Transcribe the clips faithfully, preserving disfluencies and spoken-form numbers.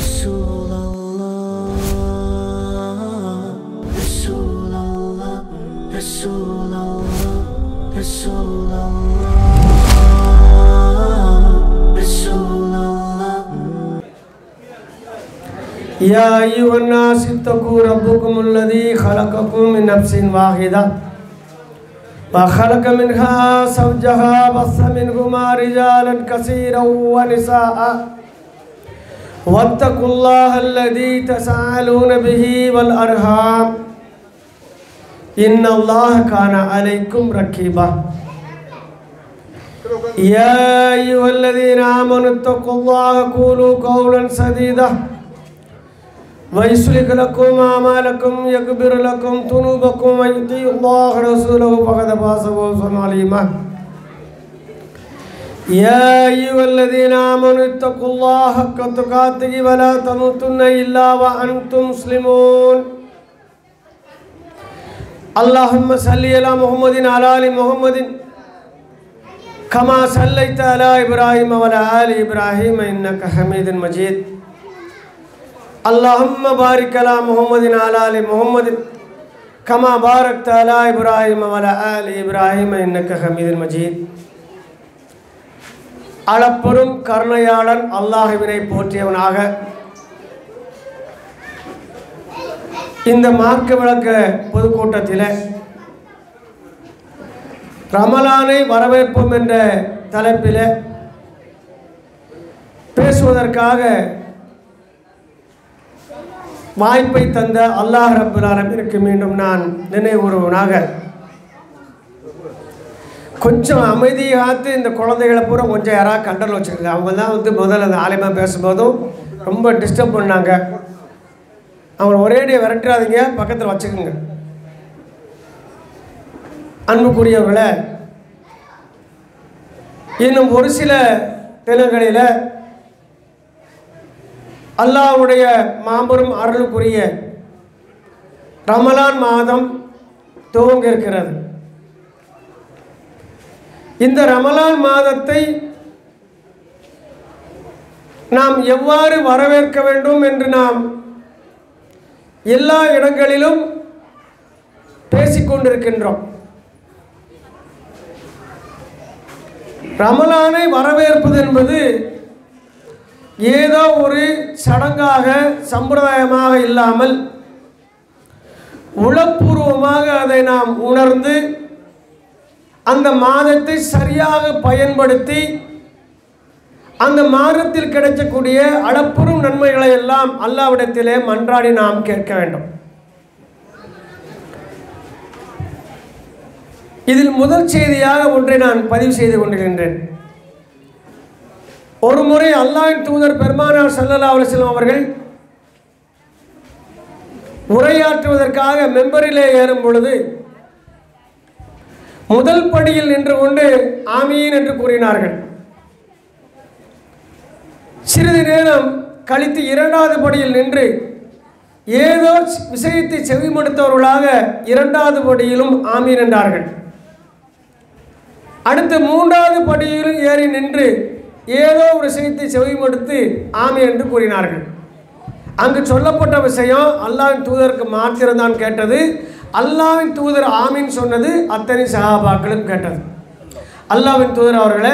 رسول الله رسول الله رسول الله رسول الله رسول الله يا أيها الناس اتقوا ربكم الذي خلقكم من نفس واحدة وخلق منها زوجها وبث منهما رجالا كثيرا ونساء واتقوا الله الذي تساءلون به والأرحام إن الله كان عليكم رقيبا يا أيها الذين آمنوا اتقوا الله وقولوا قولا سديدا ويصلح لكم أعمالكم يغفر لكم ذنوبكم ومن يطع الله ورسوله فقد فاز فوزا عظيما يا أيها الذين آمنوا اتقوا الله حق تقاته ولا تموتن إلا وأنتم مسلمون اللهم صل على محمد وعلى آل محمد كما صليت على إبراهيم وعلى آل إبراهيم إنك حميد مجيد اللهم بارك على محمد وعلى آل محمد كما باركت على إبراهيم وعلى آل إبراهيم إنك حميد مجيد அளப்பெரும் கருணையாளன் அல்லாஹ்வினை போற்றியவனாக இந்த மார்க்க விளக்க பொதுக்கூட்டத்தில் ரமலானை வரவேற்போம் என்ற தலைப்பில் பேசுவதற்காக வாய்ப்பை தந்த அல்லாஹ் ரப்பல் ஆலமீனுக்கு மீண்டும் நான் நினைவுறுவனாக கொஞ்சம் அமைதியாத்து இந்த குழந்தைகளை பூரா கொஞ்சம் யாராவது கண்ட்ரோல் வச்சுருக்காங்க. அவங்க தான் வந்து முதல்ல அந்த ஆலயமாக பேசும்போதும் ரொம்ப டிஸ்டர்ப் பண்ணாங்க. அவங்கள ஒரேடியாக விரட்டாதீங்க, பக்கத்தில் வச்சுக்கோங்க. அன்புக்குரியவர்களை, இன்னும் ஒரு சில தினங்களில் அல்லாஹ்வுடைய மாபெரும் அருளுக்குரிய ரமலான் மாதம் துவங்க இருக்கிறது. இந்த ரமலான் மாதத்தை நாம் எவ்வாறு வரவேற்க வேண்டும் என்று நாம் எல்லா இடங்களிலும் பேசிக்கொண்டிருக்கின்றோம். ரமலானை வரவேற்பது என்பது ஏதோ ஒரு சடங்காக சம்பிரதாயமாக இல்லாமல் உளப்பூர்வமாக அதை நாம் உணர்ந்து அந்த மாதத்தை சரியாக பயன்படுத்தி அந்த மாதத்தில் கிடைக்கக்கூடிய அளப்பெரும் நன்மைகளை எல்லாம் அல்லாஹ்விடத்திலே மன்றாடி நாம் கேட்க வேண்டும். இதில் முதல் செய்தியாக ஒன்றை நான் பதிவு செய்து கொண்டிருக்கின்றேன். ஒரு முறை அல்லாஹ்வின் தூதர் பெருமானார் ஸல்லல்லாஹு அலைஹி வஸல்லம் அவர்கள் உரையாற்றுவதற்காக மெம்பரிலே ஏறும் பொழுது முதல் படியில் நின்று கொண்டு ஆமீன் என்று கூறினார்கள். சிறிது நேரம் கழித்து இரண்டாவது படியில் நின்று ஏதோ விஷயத்தை செவிமடுத்தவர்களாக இரண்டாவது படியிலும் ஆமீன் என்றார்கள். அடுத்து மூன்றாவது படியிலும் ஏறி நின்று ஏதோ ஒரு விஷயத்தை செவிமடுத்து ஆமீன் என்று கூறினார்கள். அங்கு சொல்லப்பட்ட விஷயம் அல்லாஹ்வின் தூதருக்கு மாத்திரம்தான் கேட்டது. அல்லாஹ்வின் தூதர் ஆமீன் சொன்னது அத்தனை சஹாபாக்களும் கேட்டது. அல்லாஹ்வின் தூதர் அவர்களே,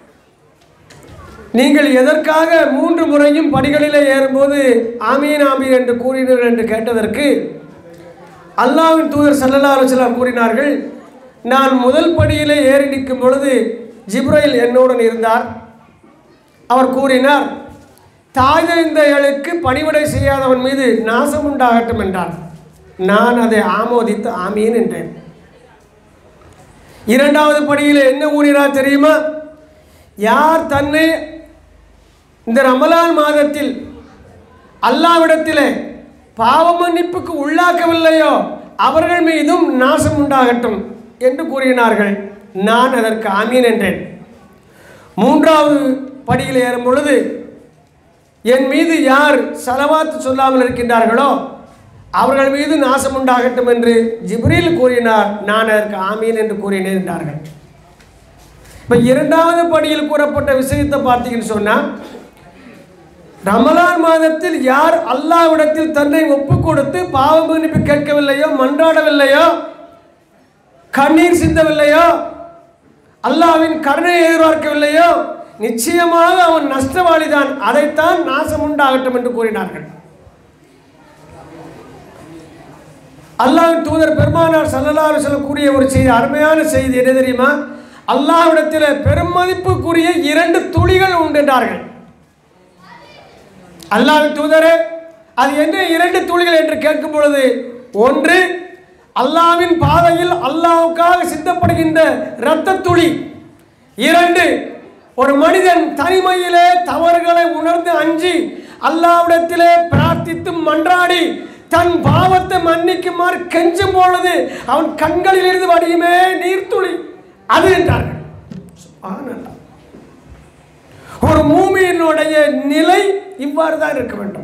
நீங்கள் எதற்காக மூன்று முறையும் படிகளிலே ஏறும்போது ஆமீன் ஆமீன் என்று கூறினீர்கள் என்று கேட்டதற்கு அல்லாஹ்வின் தூதர் ஸல்லல்லாஹு அலைஹி வஸல்லம் கூறினார்கள், நான் முதல் படியிலே ஏறி நிற்கும் பொழுது ஜிப்ரைல் என்னுடன் இருந்தார். அவர் கூறினார், தாய் தந்தைகளுக்கு பணிவிடை செய்யாதவன் மீது நாசம் உண்டாகட்டும் என்றார். நான் அதை ஆமோதித்து ஆமீன் என்றேன். இரண்டாவது படியில் என்ன கூறினார் தெரியுமா? யார் தன்னை இந்த ரமலான் மாதத்தில் அல்லாஹ்விடத்திலே பாவ மன்னிப்புக்கு உள்ளாக்கவில்லையோ அவர்கள் மீதும் நாசம் உண்டாகட்டும் என்று கூறினார்கள். நான் அதற்கு ஆமீன் என்றேன். மூன்றாவது படியில் ஏறும் பொழுது என் மீது யார் ஸலவாத் சொல்லாமல் இருக்கின்றார்களோ அவர்கள் மீது நாசம் உண்டாகட்டும் என்று ஜிப்ரீல் கூறினார். நான் அதற்கு ஆமீன் என்று கூறினேன் என்றார்கள். இப்போ இரண்டாவது படியில் கூறப்பட்ட விஷயத்தை பார்த்தீங்கன்னு சொன்னால், ரமலான் மாதத்தில் யார் அல்லாஹ்விடத்தில் தன்னை ஒப்பு கொடுத்து பாவ மன்னிப்பு கேட்கவில்லையோ, மன்றாடவில்லையோ, கண்ணீர் சிந்தவில்லையோ, அல்லாஹ்வின் கருணையை எதிர்பார்க்கவில்லையோ, நிச்சயமாக அவன் நஷ்டவாளிதான். அதைத்தான் நாசம் உண்டாகட்டும் என்று கூறினார்கள். அல்லாஹ்வின் தூதர் பெருமானார் ஸல்லல்லாஹு அலைஹி வஸல்லம் கூறிய ஒரு செய்தி, அருமையான செய்தி என்ன தெரியுமா? அல்லாஹ்விடத்தில் பெருமதிப்புக்குரிய இரண்டு துளிகள் உண்டு என்றார்கள். அல்லாஹ்வின் தூதரே, அது என்ன இரண்டு துளிகள் என்று கேட்கும் பொழுது, ஒன்று அல்லாஹ்வின் பாதையில் அல்லாஹ்வுக்காக சிந்தப்படுகின்ற இரத்த துளி. இரண்டு, ஒரு மனிதன் தனிமையிலே தவறுகளை உணர்ந்து அஞ்சி அல்லாஹ்விடத்திலே பிரார்த்தித்து மன்றாடி தன் பாவத்தை மன்னிக்குமாறு கெஞ்சும் பொழுது அவன் கண்களில் இருந்து வடியுமே நீர்த்துளி, அது என்றார்கள். ஒரு மூமியினுடைய நிலை இவ்வாறு தான் இருக்க வேண்டும்.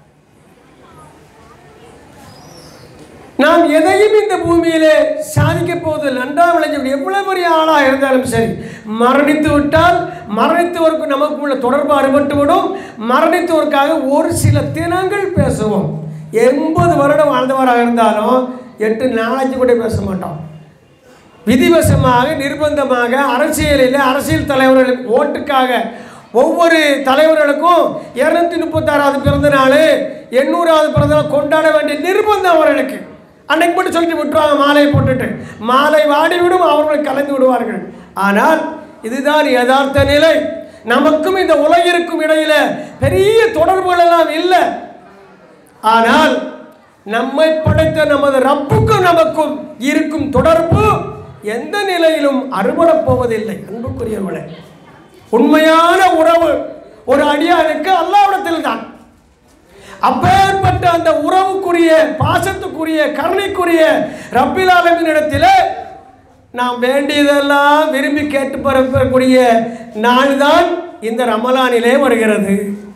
நாம் எதையும் இந்த பூமியிலே சாதிக்க போவது நன்றாக விளைஞ்ச எவ்வளவு பெரிய ஆளாக இருந்தாலும் சரி, மரணித்து விட்டால் மரணித்தவருக்கு நமக்கு உள்ள தொடர்பு அறுபட்டுவிடும். மரணித்தவருக்காக ஒரு சில தினங்கள் பேசுவோம். எண்பது வருடம் வாழ்ந்தவராக இருந்தாலும் எட்டு நாளைக்கு கூட பேச மாட்டோம். விதிவசமாக நிர்பந்தமாக அரசியலில் அரசியல் தலைவர்கள் ஓட்டுக்காக ஒவ்வொரு தலைவர்களுக்கும் இருநூத்தி முப்பத்தி ஆறாவது பிறந்த நாள், எண்ணூறாவது பிறந்த நாள் கொண்டாட வேண்டிய நிர்பந்தம் அவர்களுக்கு. அன்னைக்கு மட்டும் சொல்லிட்டு விட்டுருவாங்க, மாலையை போட்டுட்டு மாலை வாடிவிடும், அவர்கள் கலந்து விடுவார்கள். ஆனால் இதுதான் யதார்த்த நிலை. நமக்கும் இந்த உலகிற்கும் இடையில பெரிய தொடர்புகள் எல்லாம் இல்லை. ஆனால் நம்மை படைத்த நமது ரப்புக்கும் நமக்கும் இருக்கும் தொடர்பு எந்த நிலையிலும் அறுபடப் போவதில்லை. அன்புக்குரியவர்களே, உண்மையான உறவு ஒரு அடியானுக்கு அல்லாஹ்விடத்தில் தான். அப்பேற்பட்ட அந்த உறவுக்குரிய, பாசத்துக்குரிய, கருணைக்குரிய ரப்பில் ஆலமீன் இடத்திலே நாம் வேண்டியதெல்லாம் விரும்பி கேட்டு பெறக்கூடிய நாள் தான் இந்த ரமலானிலே வருகிறது.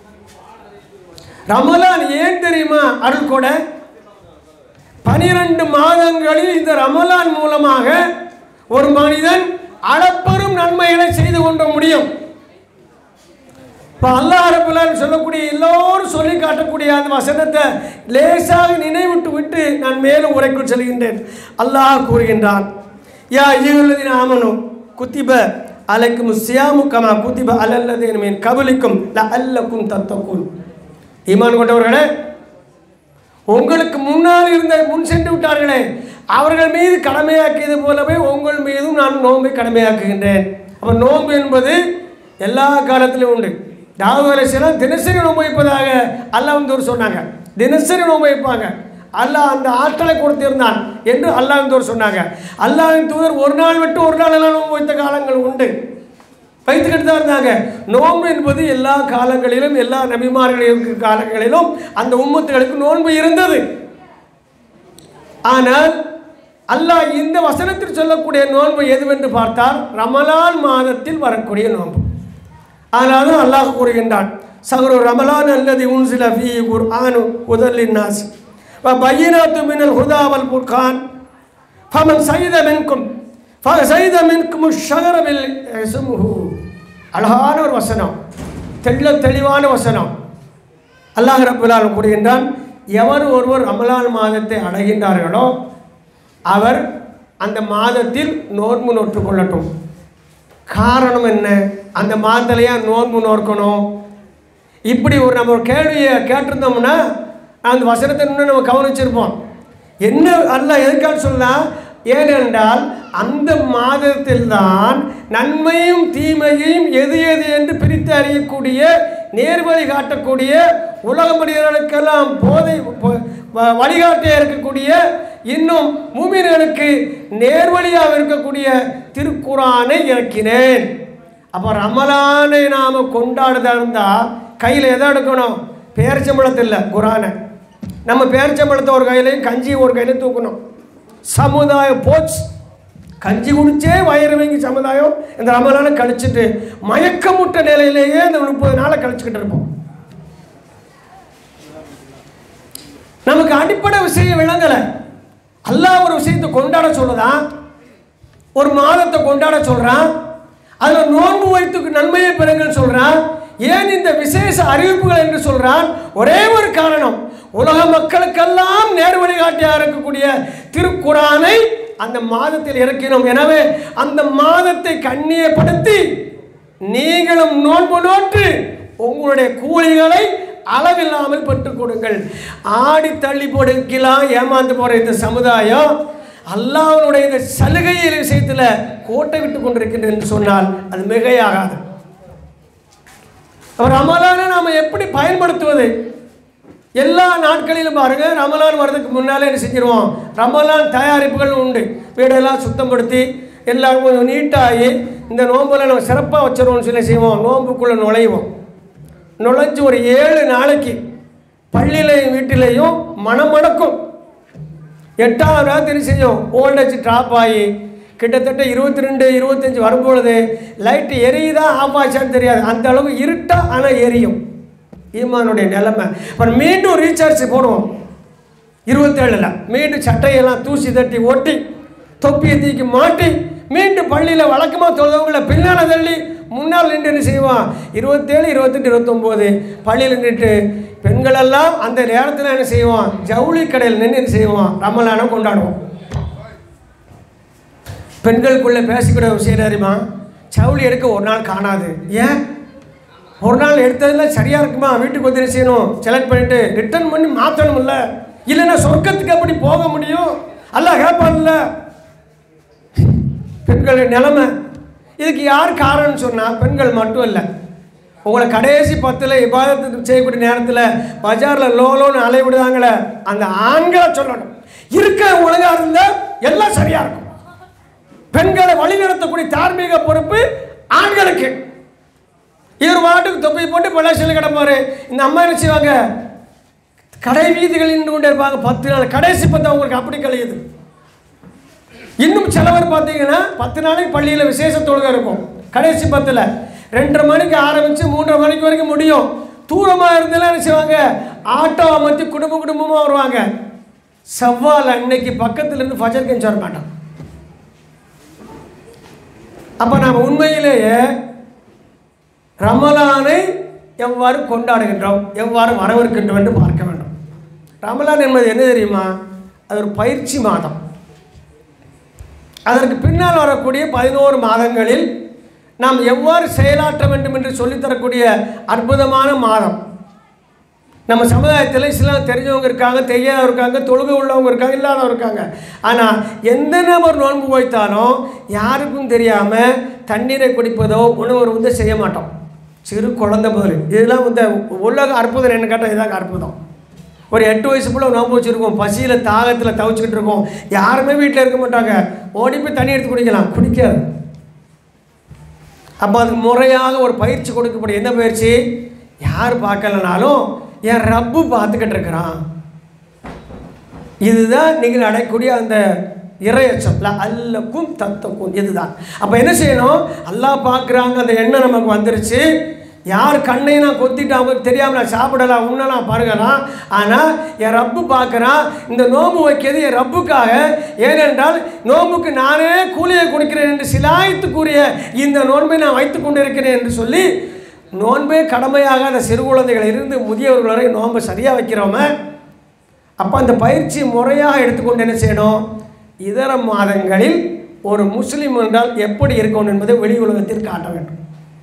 ரமலான் ஏன் தெரியுமா அருள் கூட? பனிரெண்டு மாதங்களில் இந்த ரமலான் மூலமாக ஒரு மனிதன் அளப்பெரும் நன்மைகளை செய்து கொள்ள முடியும். இப்போ அல்லாஹ் ரப்பல் ஆலமீன் சொல்லக்கூடிய எல்லோரும் சொல்லி காட்டக்கூடிய அந்த வசனத்தை லேசாக நினைவிட்டு விட்டு நான் மேலும் உரைக்குள் செல்கின்றேன். அல்லாஹ் கூறுகின்றான், யா அய்யுஹல்லதீன ஆமனூ குத்திப அலைக்கும் ஸியாமு கமா குத்திப அலல்லதீன மின் கப்லிக்கும் லஅல்லக்கும் தத்தகூன். ஈமான் கொண்டவர்களே, உங்களுக்கு முன்னால் இருந்த முன் சென்று விட்டார்களே, அவர்கள் மீது கடமையாக்கியது போலவே உங்கள் மீதும் நான் நோன்பை கடமையாக்குகின்றேன். அப்போ நோன்பு என்பது எல்லா காலத்திலும் உண்டு. தாவூத் அலைஹிஸ்ஸலாம் தினசரி நோன்பு வைப்பதாக அல்லாஹ் வந்து சொன்னாங்க. தினசரி நோன்பு வைப்பாங்க. அல்லாஹ் அந்த ஆற்றலை கொடுத்திருந்தான் என்று அல்லாஹ் வந்து சொன்னாங்க. அல்லாஹ்வின் தூதர் ஒரு நாள் விட்டு ஒரு நாள் எல்லாம் நோன்பு வைத்த காலங்கள் உண்டு, வைத்துக்கிட்டு தான் இருந்தாங்க. நோன்பு என்பது எல்லா காலங்களிலும் எல்லா நபிமார்களும் காலங்களிலும் அந்த உம்மத்துகளுக்கு நோன்பு இருந்தது. ஆனால் அல்லாஹ் இந்த வசனத்தில் சொல்லக்கூடிய நோன்பு எதுவென்று பார்த்தால் ரமலான் மாதத்தில் வரக்கூடிய நோன்பு. அதனால அல்லாஹ் கூறுகின்றான், சஹ்ரு ரமலான் அல்லதி உன்சில ஃபீஹி குர்ஆனு ஹுதல் லின்னாஸ் வ பய்யினாத்தும் மினல் ஹுதா வல் ஃபுர்கான் ஃபமன் ஸஹித மின்கும் ஃபஸஹித மின்கும் ஷஹர பில் இஸ்முஹு. அழகான ஒரு வசனம், தெள்ள தெளிவான வசனம். அல்லாஹ் ரப்பல் ஆலமீன் கூறுகின்றான், எவர் ஒருவர் ரமலான் மாதத்தை அடைகின்றார்களோ அவர் அந்த மாதத்தில் நோன்பு நோற்று கொள்ளட்டும். காரணம் என்ன? அந்த மாதத்திலேயே நோன்பு நோக்கணும். இப்படி ஒரு நம்ம ஒரு கேள்வியை கேட்டிருந்தோம்னா அந்த வசனத்தை இன்னும் நம்ம கவனிச்சிருப்போம். என்ன அல்லாஹ் எதுக்காக சொல்லலாம்? ஏனென்றால் அந்த மாதத்தில் தான் நன்மையும் தீமையையும் எது எது என்று பிரித்து அறியக்கூடிய, நேர்வழி காட்டக்கூடிய, உலக மனிதர்களுக்கெல்லாம் போதை வழிகாட்டியாக இருக்கக்கூடிய, இன்னும் மூமின்களுக்கு நேர்வழியாக இருக்கக்கூடிய திருக்குரானை இறக்கினேன். அப்போ ரமலானை நாம் கொண்டாடுதா இருந்தால் கையில் எதை எடுக்கணும்? பேரிச்சம்பழத்தை இல்லை, குரானை. நம்ம பேரிச்சம்பழத்தை ஒரு கையிலையும் கஞ்சி ஒரு கையிலையும் தூக்கணும். சமுதாயம் போச்சு, கஞ்சி குடிச்சே வயிறு வாங்கி சமுதாயம் இந்த ரமலானை கழிச்சுட்டு மயக்கமுட்ட நிலையிலேயே இந்த முப்பது நாளை கழிச்சுக்கிட்டு இருப்போம். நமக்கு அடிப்படை விஷயம் விளங்கலை. அல்லாஹ் ஒரு விஷயத்தை கொண்டாட சொல்லுதான், ஒரு மாதத்தை கொண்டாட சொல்கிறான், அதில் நோன்பு வைத்து நன்மையை பெறுங்கள் சொல்கிறான். ஏன் இந்த விசேஷ அறிவிப்புகள் என்று சொல்றான்? ஒரே ஒரு காரணம், உலக மக்களுக்கெல்லாம் நேர் வழிகாட்டியாக இருக்கக்கூடிய திருக்குரானை அந்த மாதத்தில் இறக்கினோம். எனவே அந்த மாதத்தை கண்ணியப்படுத்தி நீங்களும் நோன்பு நோற்று உங்களுடைய கூலிகளை அளவில்லாமல் பெற்றுக் கொடுங்கள். ஆடி தள்ளி போடுக்கலாம் ஏமாந்து போற இந்த சமுதாயம் அல்லாஹ்வுடைய இந்த சலுகையில் விஷயத்தில் கோட்டை விட்டு கொண்டிருக்கின்றது என்று சொன்னால் அது மிகையாகாது. ரமலானை நாம் எப்படி பயன்படுத்துவது? எல்லா நாட்களிலும் பாருங்க, ரமலான் வர்றதுக்கு முன்னாலே என்ன செஞ்சிருவோம்? ரமலான் தயாரிப்புகள் உண்டு. வீடெல்லாம் சுத்தப்படுத்தி எல்லாம் கொஞ்சம் நீட்டாகி இந்த நோம்புல நம்ம சிறப்பாக வச்சிருவோம்னு சொல்லி செய்வோம். நோம்புக்குள்ளே நுழைவோம். நுழைஞ்சு ஒரு ஏழு நாளைக்கு பள்ளியிலையும் வீட்டிலையும் மனம் மடக்கும். எட்டாவது ராத்திரி செய்யும் ஓல்டேஜ் ட்ராப் ஆகி கிட்டத்தட்ட இருபத்தி ரெண்டு இருபத்தஞ்சி வரும்பொழுது லைட்டு எரியுதா ஆஃப் ஆச்சான்னு தெரியாது, அந்த அளவுக்கு இருட்டா ஆனால் எரியும். ஈமானுடைய நிலைமை. அப்புறம் மீண்டும் ரீசார்ஜ் போடுவோம். இருபத்தேழில் மீண்டும் சட்டையெல்லாம் தூசி தட்டி ஒட்டி தொப்பியை தூக்கி மாட்டி மீண்டும் பள்ளியில் வழக்கமாக தொழுதவங்களை பின்னால் தள்ளி முன்னால் நின்று என்ன செய்வான்? இருபத்தேழு இருபத்தெட்டு இருபத்தொம்போது பள்ளியில் நின்றுட்டு பெண்களெல்லாம் அந்த நேரத்தில் என்ன செய்வான்? ஜவுளி கடையில் நின்று என்ன செய்வான்? ரமலானை கொண்டாடுவோம். பெண்களுக்குள்ளே பேசிக்கிற விஷயம் தெரியுமா? ஜவுளி எடுக்க ஒரு நாள் காணாது. ஏன்? ஒரு நாள் எடுத்ததெல்லாம் சரியாக இருக்குமா? வீட்டுக்கு வந்து என்ன செய்யணும்? செலக்ட் பண்ணிவிட்டு ரிட்டர்ன் பண்ணி மாற்றணும். இல்லை இல்லைன்னா சொர்க்கத்துக்கு எப்படி போக முடியும்? அல்லாஹ் கேட்பான்ல. பெண்களுடைய நிலைமை இதுக்கு யார் காரணம்னு சொன்னால் பெண்கள் மட்டும் இல்லை. உங்களை கடைசி பத்தில் இபாதத்து செய்யக்கூடிய நேரத்தில் பஜாரில் லோலோன்னு அலைவிடுதாங்களே அந்த ஆண்களை சொல்லணும். இருக்க ஒழுங்காக இருந்தால் எல்லாம் சரியாக இருக்கும். பெண்களை வழிநடத்தக்கூடிய தார்மீக பொறுப்பு ஆண்களுக்கு. இவர் வாட்டுக்கு தொப்பை போட்டு பள்ளாசியில் கிடப்பாரு. இந்த அம்மா என்ன செய்வாங்க? கடை வீதிகள் நின்று கொண்டே இருப்பாங்க. பத்து நாள் கடைசி பத்து அவங்களுக்கு அப்படி கழியுது. இன்னும் சிலவர் பார்த்தீங்கன்னா பத்து நாளைக்கு பள்ளியில் விசேஷ தொழுகை இருக்கும். கடைசி பத்தில் ரெண்டரை மணிக்கு ஆரம்பித்து மூன்றரை மணிக்கு வரைக்கும் முடியும். தூரமாக இருந்தாலும் என்ன செய்வாங்க? ஆட்டோ அமர்த்தி குடும்ப குடும்பமாக வருவாங்க. செவ்வால் அன்னைக்கு பக்கத்துலேருந்து ஃபஜர் கெஞ்சு வர மாட்டோம். அப்போ நாம் உண்மையிலேயே ரமலானை எவ்வாறு கொண்டாடுகின்றோம், எவ்வாறு வரவிருக்கின்றோம் என்று பார்க்க வேண்டும். ரமலான் என்பது என்ன தெரியுமா? அது ஒரு பயிற்சி மாதம். அதற்கு பின்னால் வரக்கூடிய பதினோரு மாதங்களில் நாம் எவ்வாறு செயலாற்ற வேண்டும் என்று சொல்லித்தரக்கூடிய அற்புதமான மாதம். நம்ம சமுதாயத்தில் இஸ்லாம் தெரிஞ்சவங்க இருக்காங்க, தெரியாதவங்க இருக்காங்க, தொழுகை உள்ளவங்க இருக்காங்க, இல்லாதவங்க இருக்காங்க. ஆனால் எந்த நபர் நோன்பு வைத்தாலும் யாருக்கும் தெரியாமல் தண்ணீரை குடிப்பதோ உணவு வந்து செய்ய மாட்டோம். சிறு குழந்தை முதல் இதெல்லாம் வந்து உலக அற்புதம் என்ன கேட்டால் இதாங்க அற்புதம். ஒரு எட்டு வயசு போல நோம்பு வச்சுருக்கோம். பசியில் தாகத்தில் தவிச்சுக்கிட்டு இருக்கோம். யாருமே வீட்டில் இருக்க மாட்டாங்க. ஓடி போய் தண்ணி எடுத்து குடிக்கலாம், குடிக்காது. அப்போ அதுக்கு முறையாக ஒரு பயிற்சி கொடுக்கப்படும். என்ன பயிற்சி? யார் பார்க்கலனாலும் என் ரப்பு பார்த்துக்கிட்டு இருக்கிறான். இதுதான் நீங்கள் அடையக்கூடிய அந்த இறையச்சம். அல்லக்கும் தத்தக்கும் இதுதான். அப்போ என்ன செய்யணும்? அல்லாஹ் பார்க்குறாங்க அந்த எண்ணம் நமக்கு வந்துருச்சு. யார் கண்ணை நான் கொத்திட்டு அவங்களுக்கு தெரியாமல் நான் சாப்பிடலாம் உண்ணலாம் பாருங்கலாம். ஆனால் என் ரப்பு பார்க்குறான். இந்த நோம்பு வைக்கிறது என் ரப்புக்காக. ஏனென்றால் நோம்புக்கு நானே கூலியை கொடுக்கிறேன் என்று சிலாய்த்துக்குரிய இந்த நோன்பை நான் வைத்து கொண்டு இருக்கிறேன் என்று சொல்லி நோன்பே கடமையாக அந்த சிறு குழந்தைகள் இருந்து முதியவர்கள் வரை நோன்பை சரியாக வைக்கிறோமே. அப்போ அந்த பயிற்சி முறையாக எடுத்துக்கொண்டு என்ன செய்யணும்? இதர மாதங்களில் ஒரு முஸ்லீம் என்றால் எப்படி இருக்கணும் என்பதை வெளி உலகத்திற்கு காட்ட வேண்டும்.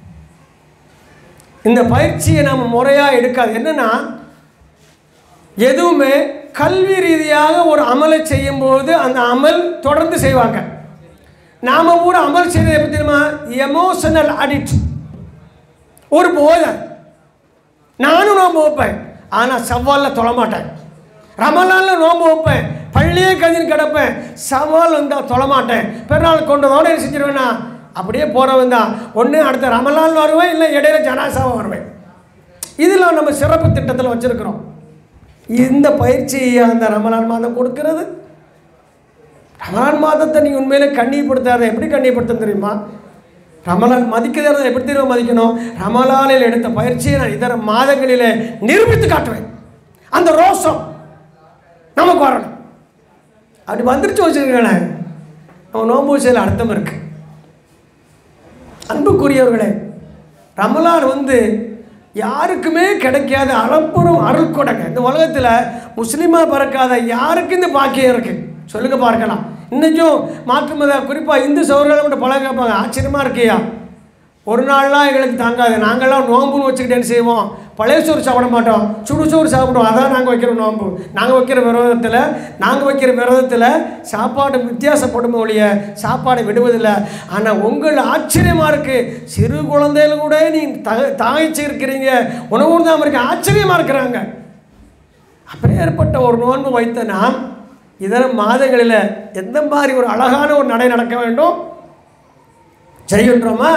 இந்த பயிற்சியை நாம் முறையாக எடுக்காது. என்னன்னா எதுவுமே கல்வி ரீதியாக ஒரு அமலை செய்யும்போது அந்த அமல் தொடர்ந்து செய்வாங்க. நாம் கூட அமல் செய்யறது எப்படி தெரியுமா? Emotional addict. ஒரு போதை. நானும் நோம்பு வைப்பேன், ஆனால் செவ்வாலில் தொழமாட்டேன். ரமலானில் நோம்பு வைப்பேன், பள்ளியே கதின்னு கிடப்பேன். சவால் வந்தால் தொழமாட்டேன். பெருநாள் கொண்டதோடு என்ன செஞ்சிருவேன்னா அப்படியே போகிறவன் தான். ஒன்று அடுத்த ரமலான் வருவேன், இல்லை இடையில ஜனாசாவை வருவேன். இதில் நம்ம சிறப்பு திட்டத்தில் வச்சுருக்கிறோம். இந்த பயிற்சியை அந்த ரமலான் மாதம் கொடுக்கிறது. ரமலான் மாதத்தை நீங்கள் உண்மையிலே கண்ணியப்படுத்தாத. எப்படி கண்ணியப்படுத்த தெரியுமா? ரமலான் மதிக்கிறத எப்படி தெரியுமா மதிக்கணும்? ரமலானில் எடுத்த பயிற்சியை நான் இதர மாதங்களிலே நிரூபித்து காட்டுவேன். அந்த ரோஷம் நமக்கு வரணும். அப்படி வந்துருச்சு வச்சுருக்கேன். நம்ம நோம்பு விஷயம் அர்த்தம் இருக்கு. அன்புக்குரியவர்களே, ரமலான் வந்து யாருக்குமே கிடைக்காத அளப்பெரும் அருள் கொடைங்க. இந்த உலகத்தில் முஸ்லீமாக பிறக்காத யாருக்கு இந்த பாக்கியம் இருக்குது சொல்லுங்கள் பார்க்கலாம். இன்றைக்கும் மாற்று மத குறிப்பாக இந்து சௌர்கள் மட்டும் பழக கேட்பாங்க, ஆச்சரியமாக இருக்கியா, ஒரு நாள்லாம் எங்களுக்கு தாங்காது, நாங்கள்லாம் நோம்புன்னு வச்சுக்கிட்டேன்னு செய்வோம், பழைய சோறு சாப்பிட மாட்டோம், சுடுசோறு சாப்பிடுவோம், அதான் நாங்கள் வைக்கிற நோம்பு. நாங்கள் வைக்கிற விரதத்தில் நாங்கள் வைக்கிற விரதத்தில் சாப்பாடு வித்தியாசப்படுமே ஒழிய சாப்பாடை விடுவதில்லை. ஆனால் உங்கள் ஆச்சரியமாக இருக்குது, சிறு குழந்தைகள் கூட நீ தக தாய்ச்சி இருக்கிறீங்க, உணவு தான் இருக்க ஆச்சரியமாக இருக்கிறாங்க. அப்படியே ஏற்பட்ட ஒரு நோன்பு வைத்த நாம் இதர மாதங்களில் எந்த மாதிரி ஒரு அழகான ஒரு நடை நடக்க வேண்டும் செய்கின்றோமா?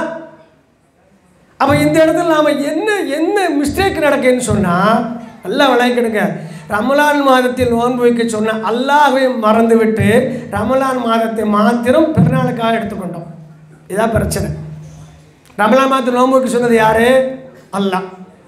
அப்போ இந்த இடத்துல நாம் என்ன என்ன மிஸ்டேக் நடக்குன்னு சொன்னால் நல்லா விளையாடுங்க. ரமலான் மாதத்தில் நோன்பு வைக்க சொன்ன அல்லாஹ்வை மறந்துவிட்டு ரமலான் மாதத்தை மாத்திரம் பெருநாளுக்காக எடுத்துக்கொண்டோம். இதான் பிரச்சனை. ரமலான் மாதத்தில் நோன்பு வைக்க சொன்னது யார்? அல்லாஹ்.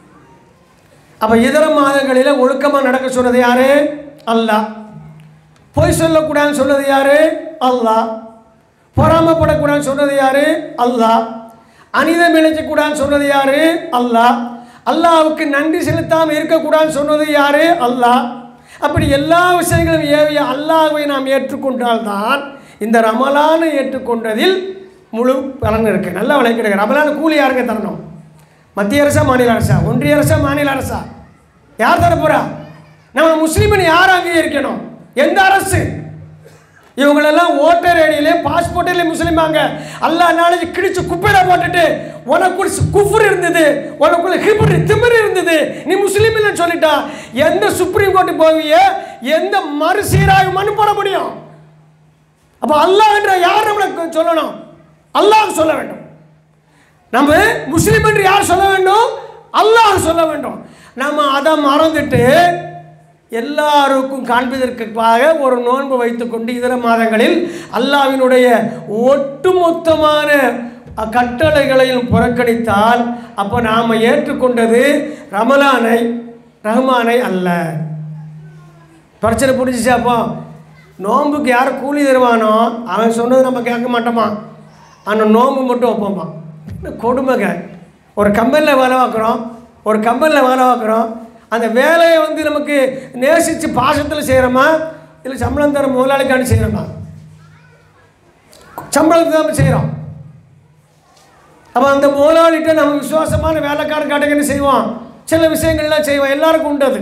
அப்போ இதர மாதங்களில் ஒழுக்கமாக நடக்க சொன்னது யார்? அல்லாஹ். பொய் சொல்லக்கூடாதுன்னு சொன்னது யார்? அல்லாஹ். பொறாமப்படக்கூடாதுன்னு சொன்னது யார்? அல்லாஹ். அனிதம் இழைக்கக்கூடாதுன்னு சொன்னது யார்? அல்லாஹ். அல்லாஹ்வுக்கு நன்றி செலுத்தாமல் இருக்கக்கூடாதுன்னு சொன்னது யார்? அல்லாஹ். அப்படி எல்லா விஷயங்களும் ஏவிய அல்லாஹ்வை நாம் ஏற்றுக்கொண்டால்தான் இந்த ரமலானை ஏற்றுக்கொண்டதில் முழு பலன் இருக்குது. நல்லா விளையாடுங்க. ரமலான் கூலி யாருங்க தரணும்? மத்திய அரசா மாநில அரசா? ஒன்றிய அரசா மாநில அரசா? யார் தர போகிறா? நம்ம முஸ்லீம்னு யார் அங்கீகரிக்கணும்? எந்த அரசு? இவங்களெல்லாம் ஓட்டர் ஐடியிலே பாஸ்போர்ட்டிலே முஸ்லீமாங்க. அல்லாஹ் நாளைக்கு கிழிச்சு குப்பையில் போட்டுட்டு உனக்குள்ள குஃபர் இருந்தது, உனக்குள்ள ஹிப்ரி திமிர் இருந்தது, நீ முஸ்லீம் இல்லைன்னு சொல்லிட்டா எந்த சுப்ரீம் கோர்ட்டு போவிய, எந்த மறுசீராய்வு மனு போட முடியும்? அப்போ அல்லாஹ் என்ற யார் நம்மளுக்கு சொல்லணும்? அல்லாஹ் சொல்ல வேண்டும். நம்ம முஸ்லீம் என்று யார் சொல்ல வேண்டும்? அல்லாஹ் சொல்ல வேண்டும். நம்ம அதை மறந்துட்டு எல்லாருக்கும் காண்பதற்காக ஒரு நோன்பு வைத்துக்கொண்டு இதர மாதங்களில் அல்லாஹ்வினுடைய ஒட்டுமொத்தமான கட்டளைகளையும் புறக்கணித்தால் அப்போ நாம் ஏற்றுக்கொண்டது ரமலானை ரஹ்மானை அல்ல. பிரச்சனை புரிஞ்சிச்சு. அப்போ நோன்புக்கு யார் கூலி தருவானோ அவன் சொன்னது நம்ம கேட்க மாட்டோமா, ஆனால் நோன்பு மட்டும் வைப்போமா? கொடுமைங்க. ஒரு கம்பெனியில் வேலை பார்க்குறோம், ஒரு கம்பெனியில் வேலை பார்க்குறோம், அந்த வேலையை வந்து நமக்கு நேசித்து பாசத்தில் செய்கிறோமா இல்லை சம்பளம் தர முதலாளிக்காண்டி செய்கிறோமா? சம்பளத்துக்கு தான் செய்கிறோம். அப்போ அந்த முதலாளிகிட்ட நம்ம விசுவாசமான வேலைக்காரன் காட்டுங்கன்னு செய்வோம், சில விஷயங்கள்லாம் செய்வோம், எல்லாருக்கும் உண்டது.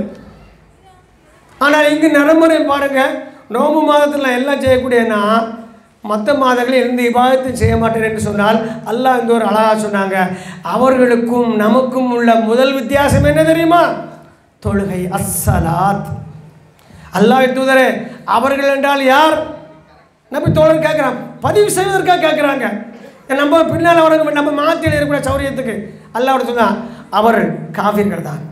ஆனால் இங்கே நடைமுறை பாருங்கள், நோம்பு மாதத்தில் எல்லாம் செய்யக்கூடியன்னா மற்ற மாதங்களில் எந்த இபாதத்தையும் செய்ய மாட்டேன் என்று சொன்னால் அல்லாஹ் இந்த ஒரு அழகாக சொன்னாங்க. அவர்களுக்கும் நமக்கும் உள்ள முதல் வித்தியாசம் என்ன தெரியுமா? தொழுகை. அஸ்ஸலாத். அல்லாஹ் தூதரே அவர்கள் என்றால் யார்? நம்ம தோழர் கேட்குறான், பதிவு செய்வதற்காக கேட்குறாங்க. நம்ம பின்னால் வரவங்க நம்ம மாற்றியில் இருக்கிற சௌரியத்துக்கு அல்லாஹ் சொன்னான், அவர்கள் காஃபிர்கள் தான்,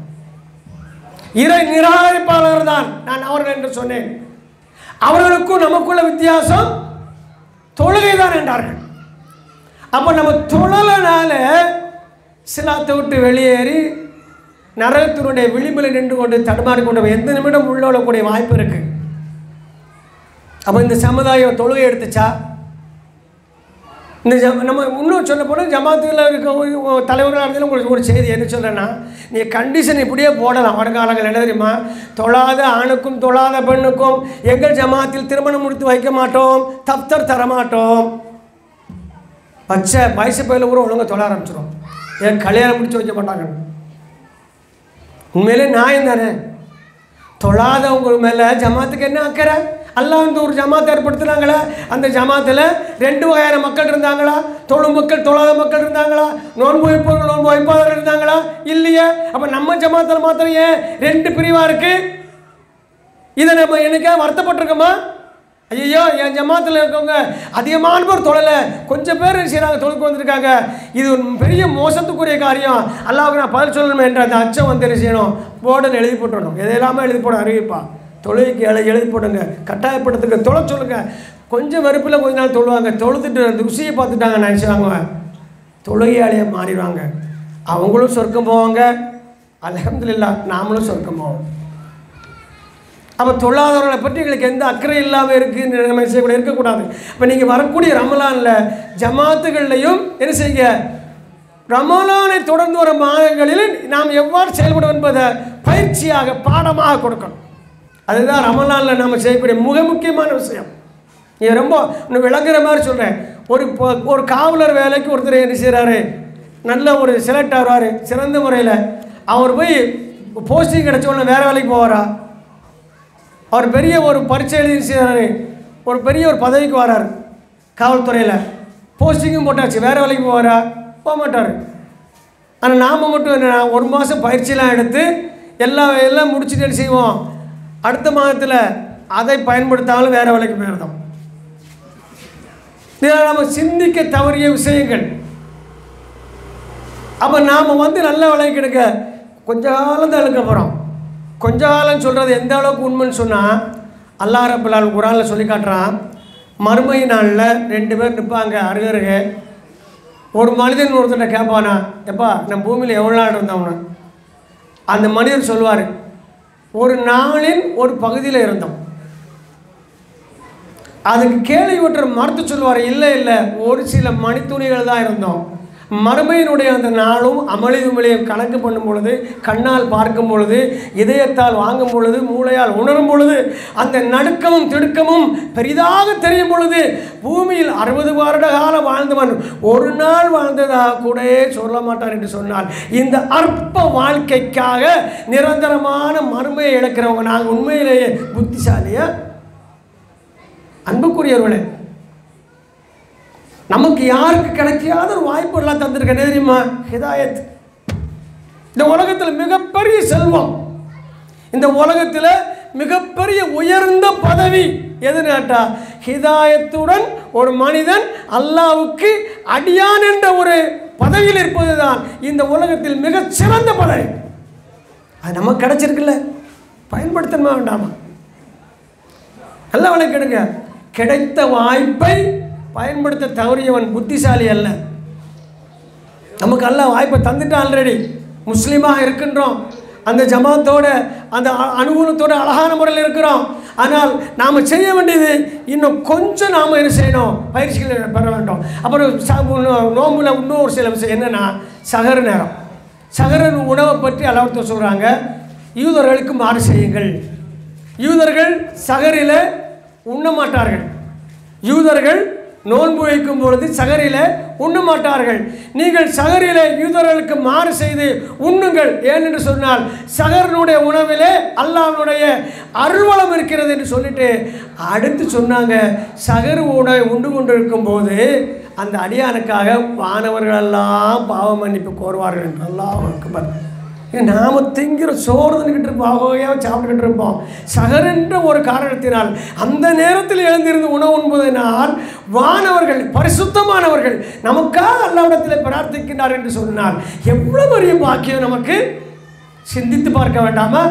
இறை நிராகரிப்பாளர்கள் தான் நான் அவர்கள் என்று சொன்னேன். அவர்களுக்கும் நமக்குள்ள வித்தியாசம் தொழுகை தான் என்றார்கள். அப்போ நம்ம தொழலனால சிலாத்தை விட்டு வெளியேறி நரகத்தினுடைய விளிம்பில் நின்று கொண்டு தடுமாறி கொண்டு எந்த நிமிடம் உள்ளோடக்கூடிய வாய்ப்பு இருக்குது. அப்போ இந்த சமுதாயம் தொழுகை எடுத்துச்சா? இந்த ஜ நம்ம இன்னும் சொல்ல போனால் ஜமாத்தில் இருக்க தலைவர்களாக இருந்தாலும் உங்களுக்கு ஒரு செய்தி என்ன சொல்கிறேன்னா, நீ கண்டிஷன் இப்படியே போடலாம். வருங்காலங்கள் என்ன தெரியுமா? தொழாத ஆணுக்கும் தொழாத பெண்ணுக்கும் எங்கள் ஜமாத்தில் திருமணம் முடித்து வைக்க மாட்டோம், தப்தர் தரமாட்டோம். பச்சை வயசு பயில கூட ஒழுங்காக தொழ ஆரம்பிச்சிடும். ஏன் கல்யாணம் முடிச்சு வைக்க மாட்டாங்க? உண்மையிலே நியாயம் தானே? தொழாதவங்க மேலே ஜமாத்துக்கு என்ன அக்கறை? அல்லாஹ் வந்து ஒரு ஜமாத்தை ஏற்படுத்தினாங்களா? அந்த ஜமாத்தில் ரெண்டு வகையான மக்கள் இருந்தாங்களா? தொழு மக்கள் தொழாத மக்கள் இருந்தாங்களா? நோன்பு வைப்பவர்கள் நோன்பு வைப்பாளர்கள் இருந்தாங்களா? இல்லையே. அப்போ நம்ம ஜமாத்தில் மாத்திரம் ஏன் ரெண்டு பிரிவாக இருக்குது? இதை நம்ம என்னைக்கா வருத்தப்பட்டிருக்கோமா? ஐயோ என் ஜமாத்தில் இருக்கவங்க அதிகமான பேர் தொழலை, கொஞ்சம் பேர் செய்கிறாங்க, தொழுக்கு வந்திருக்காங்க, இது ஒரு பெரிய மோசத்துக்குரிய காரியம், அல்லாஹ்வுக்கு நான் பதில் சொல்லணுமே என்ற அந்த அச்சம் வந்து என்ன செய்யணும்? போர்டில் எழுதி போட்டுடணும். எதையெல்லாமல் எழுதி போட அறிவிப்பா, தொழுகைக்கு எழு எழுதி போடுங்க, கட்டாயப்படுத்துங்க, தொலை சொல்லுங்கள். கொஞ்சம் வெறுப்பில் கொஞ்ச நாள் தொழுவாங்க, தொழுதுட்டு அந்த ருசியை பார்த்துட்டாங்க நினச்சாங்க தொழுகையாளியை மாறிடுவாங்க. அவங்களும் சொர்க்கம் போவாங்க, அல்ஹம்துலில்லாஹ் நாமளும் சொர்க்கம் போவோம். அப்போ தொழாதவர்களை பற்றி எங்களுக்கு எந்த அக்கறை இல்லாமல் இருக்குது நம்ம செய்யக்கூட இருக்கக்கூடாது. இப்போ நீங்கள் வரக்கூடிய ரமலானில் ஜமாத்துகள்லையும் என்ன செய்யுங்க? ரமலானை தொடர்ந்து வர மாதங்களில் நாம் எவ்வாறு செயல்படும் என்பதை பயிற்சியாக பாடமாக கொடுக்கணும். அதுதான் ரமலானில் நாம் செய்யக்கூடிய மிக முக்கியமான விஷயம். இது ரொம்ப இன்னும் விளங்குற மாதிரி சொல்கிறேன். ஒரு ஒரு காவலர் வேலைக்கு ஒருத்தர் என்ன செய்கிறாரு, நல்ல ஒரு செலக்ட் ஆகிறாரு சிறந்த முறையில். அவர் போய் போஸ்டிங் கிடச்ச உடனே வேறு வேலைக்கு போவாரா? அவர் பெரிய ஒரு பரீட்சை எழுதி செய்கிறாரு, ஒரு பெரிய ஒரு பதவிக்கு வராரு காவல்துறையில், போஸ்டிங்கும் போட்டாச்சு, வேறு வேலைக்கு போவாரா? போக மாட்டார். ஆனால் நாம் மட்டும் என்ன, ஒரு மாதம் பயிற்சியெலாம் எடுத்து எல்லாம் எல்லாம் முடிச்சுட்டு என்ன செய்வோம், அடுத்த மாதத்தில் அதை பயன்படுத்தாலும் வேறு வேலைக்கு போயிருந்தோம். இதெல்லாம் நம்ம சிந்திக்க தவறிய விஷயங்கள். அப்போ நாம் வந்து நல்ல வேலைக்கு எடுக்க கொஞ்ச காலம் தான் எடுக்க போகிறோம். கொஞ்ச காலம் சொல்கிறது எந்த அளவுக்கு உண்மைன்னு சொன்னால், அல்லாஹ் ரப்பல் ஆலமீன் குர்ஆனில் சொல்லி காட்டுறான். மறுமை நாளில் ரெண்டு பேர் நிற்பாங்க அருகருக. ஒரு மனிதன் ஒருத்தர்கிட்ட கேட்பானா, எப்பா நம்ம பூமியில் எவ்வளோ நாள் இருந்தோம்னா? அந்த மனிதர் சொல்வார், ஒரு நாளின் ஒரு பகுதியில் இருந்தோம். அதுக்கு கேள்வி விட்டுற மறுத்து சொல்வார், இல்லை இல்லை ஒரு சில மணித்துணிகள் தான் இருந்தோம். மறுமையினுடைய அந்த நாளும் அமளிதுமளியும் கணக்கு பண்ணும் பொழுது, கண்ணால் பார்க்கும் பொழுது, இதயத்தால் வாங்கும் பொழுது, மூளையால் உணரும் பொழுது, அந்த நடுக்கமும் திடுக்கமும் பெரிதாக தெரியும் பொழுது, பூமியில் அறுபது வருட காலம் வாழ்ந்தவன் ஒரு நாள் வாழ்ந்ததாக கூட சொல்ல மாட்டான் என்று சொன்னால், இந்த அற்ப வாழ்க்கைக்காக நிரந்தரமான மறுமையை இழக்கிறவங்க நாங்கள் உண்மையிலேயே புத்திசாலியா? அன்புக்குரியவர்களே, நமக்கு யாருக்கு கிடைக்காத ஒரு வாய்ப்பு எல்லாம் தந்திருக்கேன் தெரியுமா? ஹிதாயத். இந்த உலகத்தில் மிகப்பெரிய செல்வம், இந்த உலகத்தில் மிகப்பெரிய உயர்ந்த பதவி எதுன்னு கேட்டா, ஹிதாயத்துடன் ஒரு மனிதன் அல்லாஹ்வுக்கு அடியான் என்ற ஒரு பதவியில் இருப்பதுதான் இந்த உலகத்தில் மிகச் சிறந்த பதவி. அது நமக்கு கிடைச்சிருக்குல்ல, பயன்படுத்தணுமா வேண்டாமா? நல்ல வேலை கெடுங்க. கிடைத்த வாய்ப்பை பயன்படுத்த தவறியவன் புத்திசாலி அல்ல. நமக்கு அல்ல வாய்ப்பை தந்துட்டு ஆல்ரெடி முஸ்லீமாக இருக்கின்றோம், அந்த ஜமாத்தோட அந்த அனுகூலத்தோட அழகான முறையில் இருக்கிறோம். ஆனால் நாம் செய்ய வேண்டியது இன்னும் கொஞ்சம் நாம் என்ன செய்யணும், பயிற்சிகள் பெற வேண்டும். அப்புறம் நோம்புல இன்னொரு சில விஷயம் என்னென்னா, சகர் நேரம். சகரன் உணவை பற்றி அல்லாஹ் சொல்கிறாங்க, யூதர்களுக்கு மாறு செய்யுங்கள். யூதர்கள் சகரில் உண்ண மாட்டார்கள். யூதர்கள் நோன்பு வைக்கும் பொழுது சகரில் உண்ண மாட்டார்கள். நீங்கள் சகரிலே யூதர்களுக்கு மாறு செய்து உண்ணுங்கள். ஏனென்று சொன்னால் சகரனுடைய உணவிலே அல்லாஹ்வுடைய அருள்வளம் இருக்கிறது என்று சொல்லிட்டு அடுத்து சொன்னாங்க, சகர் உணவை உண்டு கொண்டிருக்கும் போது அந்த அடியானுக்காக வானவர்களெல்லாம் பாவ மன்னிப்பு கோருவார்கள் என்று. அல்லாஹ் அக்பர். நாம் திங்கிற சோறு தின்னுக்கிட்டு இருப்போம், வகையாக சாப்பிட்டுக்கிட்டு இருப்போம். சகரென்ற ஒரு காரணத்தினால் அந்த நேரத்தில் எழுந்திருந்து உணவு உண்பதனால் வானவர்கள் பரிசுத்தமானவர்கள் நமக்காக அல்லாஹ்விடத்தில் பிரார்த்திக்கின்றார் என்று சொன்னால் எவ்வளோ பெரிய பாக்கியம் நமக்கு. சிந்தித்து பார்க்க வேண்டாமா?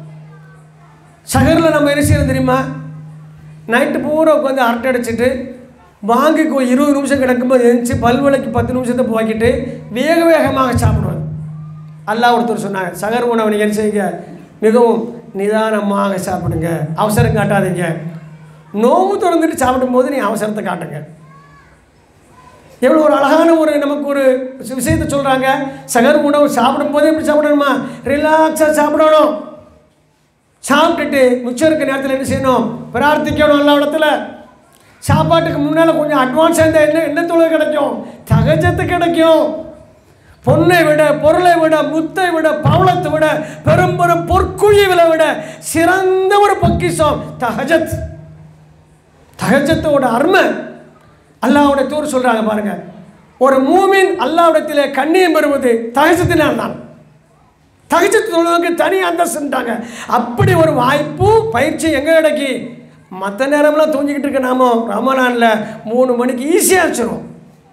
சகரில் நம்ம என்ன செய்யணும் தெரியுமா? நைட்டு பூரா உட்காந்து அரட்டை அடிச்சுட்டு வாங்கி இருபது நிமிஷம் கிடக்கும்போது எழுந்துச்சு பல்வலைக்கு பத்து நிமிஷத்தை போக்கிட்டு வேக வேகமாக சாப்பிடுவாங்க. அல்லாஹ் ஒருத்தர் சொன்னாங்க, சகர் உணவை நீங்கள் செய்யுங்க, மிகவும் நிதானமாக சாப்பிடுங்க, அவசரம் காட்டாதீங்க. நோம்பு திறந்துட்டு சாப்பிடும்போது நீ அவசரத்தை காட்டுங்க. எவ்வளோ ஒரு அழகான ஒரு நமக்கு ஒரு விஷயத்தை சொல்கிறாங்க. சகர் உணவு சாப்பிடும்போது எப்படி சாப்பிடணுமா? ரிலாக்ஸாக சாப்பிடணும். சாப்பிட்டுட்டு மிச்சம் இருக்க நேரத்தில் என்ன செய்யணும்? பிரார்த்திக்கணும் எல்லா இடத்துல. சாப்பாட்டுக்கு முன்னால் கொஞ்சம் அட்வான்ஸாக இருந்தால் என்ன என்ன தொழில் கிடைக்கும்? தகஜத்து கிடைக்கும். பொன்னை விட, பொருளை விட, முத்தை விட, பவளத்தை விட, பெரும் பெரும் பொற்குழிகளை விட சிறந்த ஒரு பொக்கிஷம் தஹஜத். தஹஜத்தோட அருமை அல்லாஹ்வுடைய தூர் சொல்கிறாங்க பாருங்க. ஒரு மூமின் அல்லாஹ்விடத்திலே கண்ணியம் பெறுவது தஹஜத்தினால் தான். தஹஜத் தொழுவதற்கு தனி அந்தஸ்துட்டாங்க. அப்படி ஒரு வாய்ப்பு பயிற்சி எங்கே கிடைக்கி? மற்ற நேரம்லாம் தூங்கிக்கிட்டு இருக்க நாமோ ரமலானில் மூணு மணிக்கு ஈஸியாக வச்சிடும்.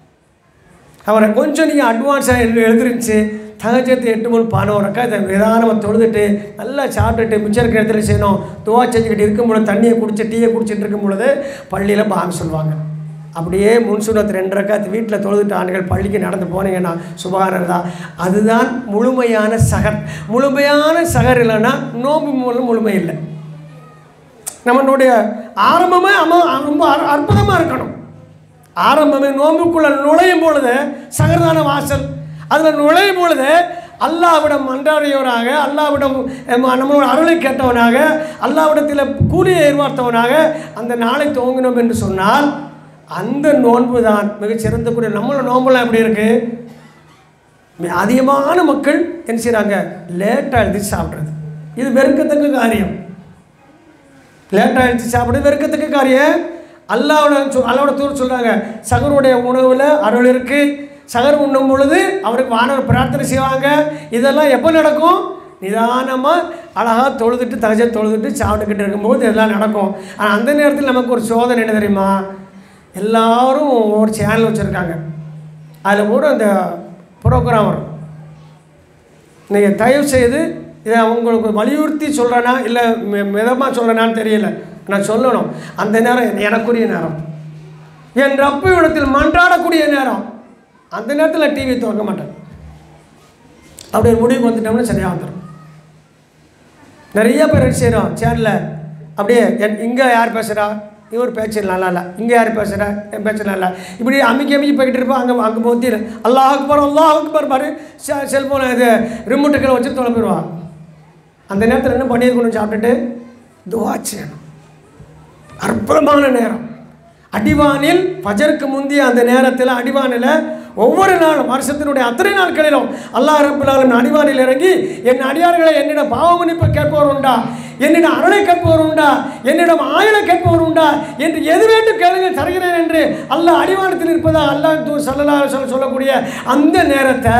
அவரை கொஞ்சம் நீங்கள் அட்வான்ஸாக எழுதிருந்துச்சு தஹஜத்து எட்டு மணி பதினோரு ரக்கா இதை நிதானமாக தொழுதுட்டு நல்லா சாப்பிட்டுட்டு மிச்சம் இருக்கிற இடத்துல செய்யணும். துவா செஞ்சுக்கிட்டு இருக்கும் பொழுது தண்ணியை குடிச்சு டீயை குடிச்சிட்டு இருக்கும் பொழுது பள்ளியில் பாங்க சொல்லுவாங்க. அப்படியே முன்சுனத்து ரெண்டு ரக்காத்து வீட்டில் தொழுதுட்டு ஆண்டுகள் பள்ளிக்கு நடந்து போனீங்கன்னா சுபஹானல்லாஹ். அதுதான் முழுமையான சகர். முழுமையான சகர் இல்லைன்னா நோம்பு மூலம் முழுமை இல்லை. நம்மளுடைய ஆரம்பமே அம ரொம்ப அற்புதமாக இருக்கணும். ஆரம்பமே நோம்புக்குள்ள நுழையும் பொழுது சகர்தான வாசல். அதில் நுழையும் பொழுது அல்லாஹ்விடம் மன்றாடியவராக, அல்லாஹ்விடம் நம்மளோட அருளை கேட்டவனாக, அல்லாஹ்விடத்தில் கூலியை எதிர்பார்த்தவனாக அந்த நாளை துவங்கினோம் என்று சொன்னால் அந்த நோன்பு தான் மிகச்சிறந்த கூடிய. நம்மளோட நோன்புலாம் எப்படி இருக்குது? அதிகமான மக்கள் என்ன செய்கிறாங்க? லேட்டாக எழுதி சாப்பிட்றது. இது வெறுக்கத்தக்க காரியம். லேட்டாக எழுதி சாப்பிட்றது வெறுக்கத்தக்க காரியம். அல்லாவோட அல்லாவோட தூர் சொல்கிறாங்க, சகருடைய உணவில் அருள் இருக்குது. சகர் உண்ணும் பொழுது அவருக்கு வானவர் பிரார்த்தனை செய்வாங்க. இதெல்லாம் எப்போ நடக்கும்? நிதானமாக அழகாக தொழுதுட்டு தகஜ தொழுதுட்டு சாப்பிட்டுக்கிட்டு இருக்கும்போது இதெல்லாம் நடக்கும். ஆனால் அந்த நேரத்தில் நமக்கு ஒரு சோதனை என்ன தெரியுமா? எல்லோரும் ஒரு சேனல் வச்சுருக்காங்க. அதில் கூட அந்த ப்ரோக்ராம் வரும். நீங்கள் தயவு செய்து இதை உங்களுக்கு வலியுறுத்தி சொல்கிறேன்னா இல்லை மிதமாக சொல்கிறேனான்னு தெரியல, நான் சொல்லணும். அந்த நேரம் எனக்குரிய நேரம், என் ரப்பு இடத்தில் மன்றாடக்கூடிய நேரம். அந்த நேரத்தில் டிவி திறக்க மாட்டேன். அப்படி ஒரு முடிவுக்கு வந்துட்டோம்னா சரியாக வந்துடும். நிறைய பேர் என்ன செய்கிறோம் சேனலில் அப்படியே என் இங்கே யார் பேசுகிறா, இவர் பேச்சு நல்லா இல்லை, இங்கே யார் பேசுகிறா, என் பேச்சு நல்லா, இப்படி அமைக்கி அமைக்கி போய்கிட்டு இருப்போம். அங்கே அங்கே போத்தி அல்லாஹ் அக்பர் அல்லாஹ் அக்பர் பாரு செ செல்ஃபோனை இது ரிமோட்டுக்களை வச்சு தொலை போயிடுவான். அந்த நேரத்தில் என்ன பண்ணியிருக்கணும்? சாப்பிட்டுட்டு துவா செய்யணும். அற்புதமான நேரம். அடிவானில் ஃபஜருக்கு முந்தைய அந்த நேரத்தில் அடிவானில் ஒவ்வொரு நாளும் வருஷத்தினுடைய அத்தனை நாட்களிலும் அல்லாஹ் ரப்பல் ஆலமீன் அடிவானில் இறங்கி என் அடியார்களை என்னிடம் பாவ மன்னிப்பு கேட்பவர் உண்டா, என்னிடம் அருளை கேட்பவர் உண்டா, என்னிடம் ஆயுளை கேட்பவர் உண்டா என்று எது வேண்டும் கேளுங்க தருகிறேன் என்று அல்லாஹ் அடிவானத்தில் இருப்பதாக அல்லாஹ் ஸல்லல்லாஹு அலைஹி வஸல்லம் சொல்லக்கூடிய அந்த நேரத்தை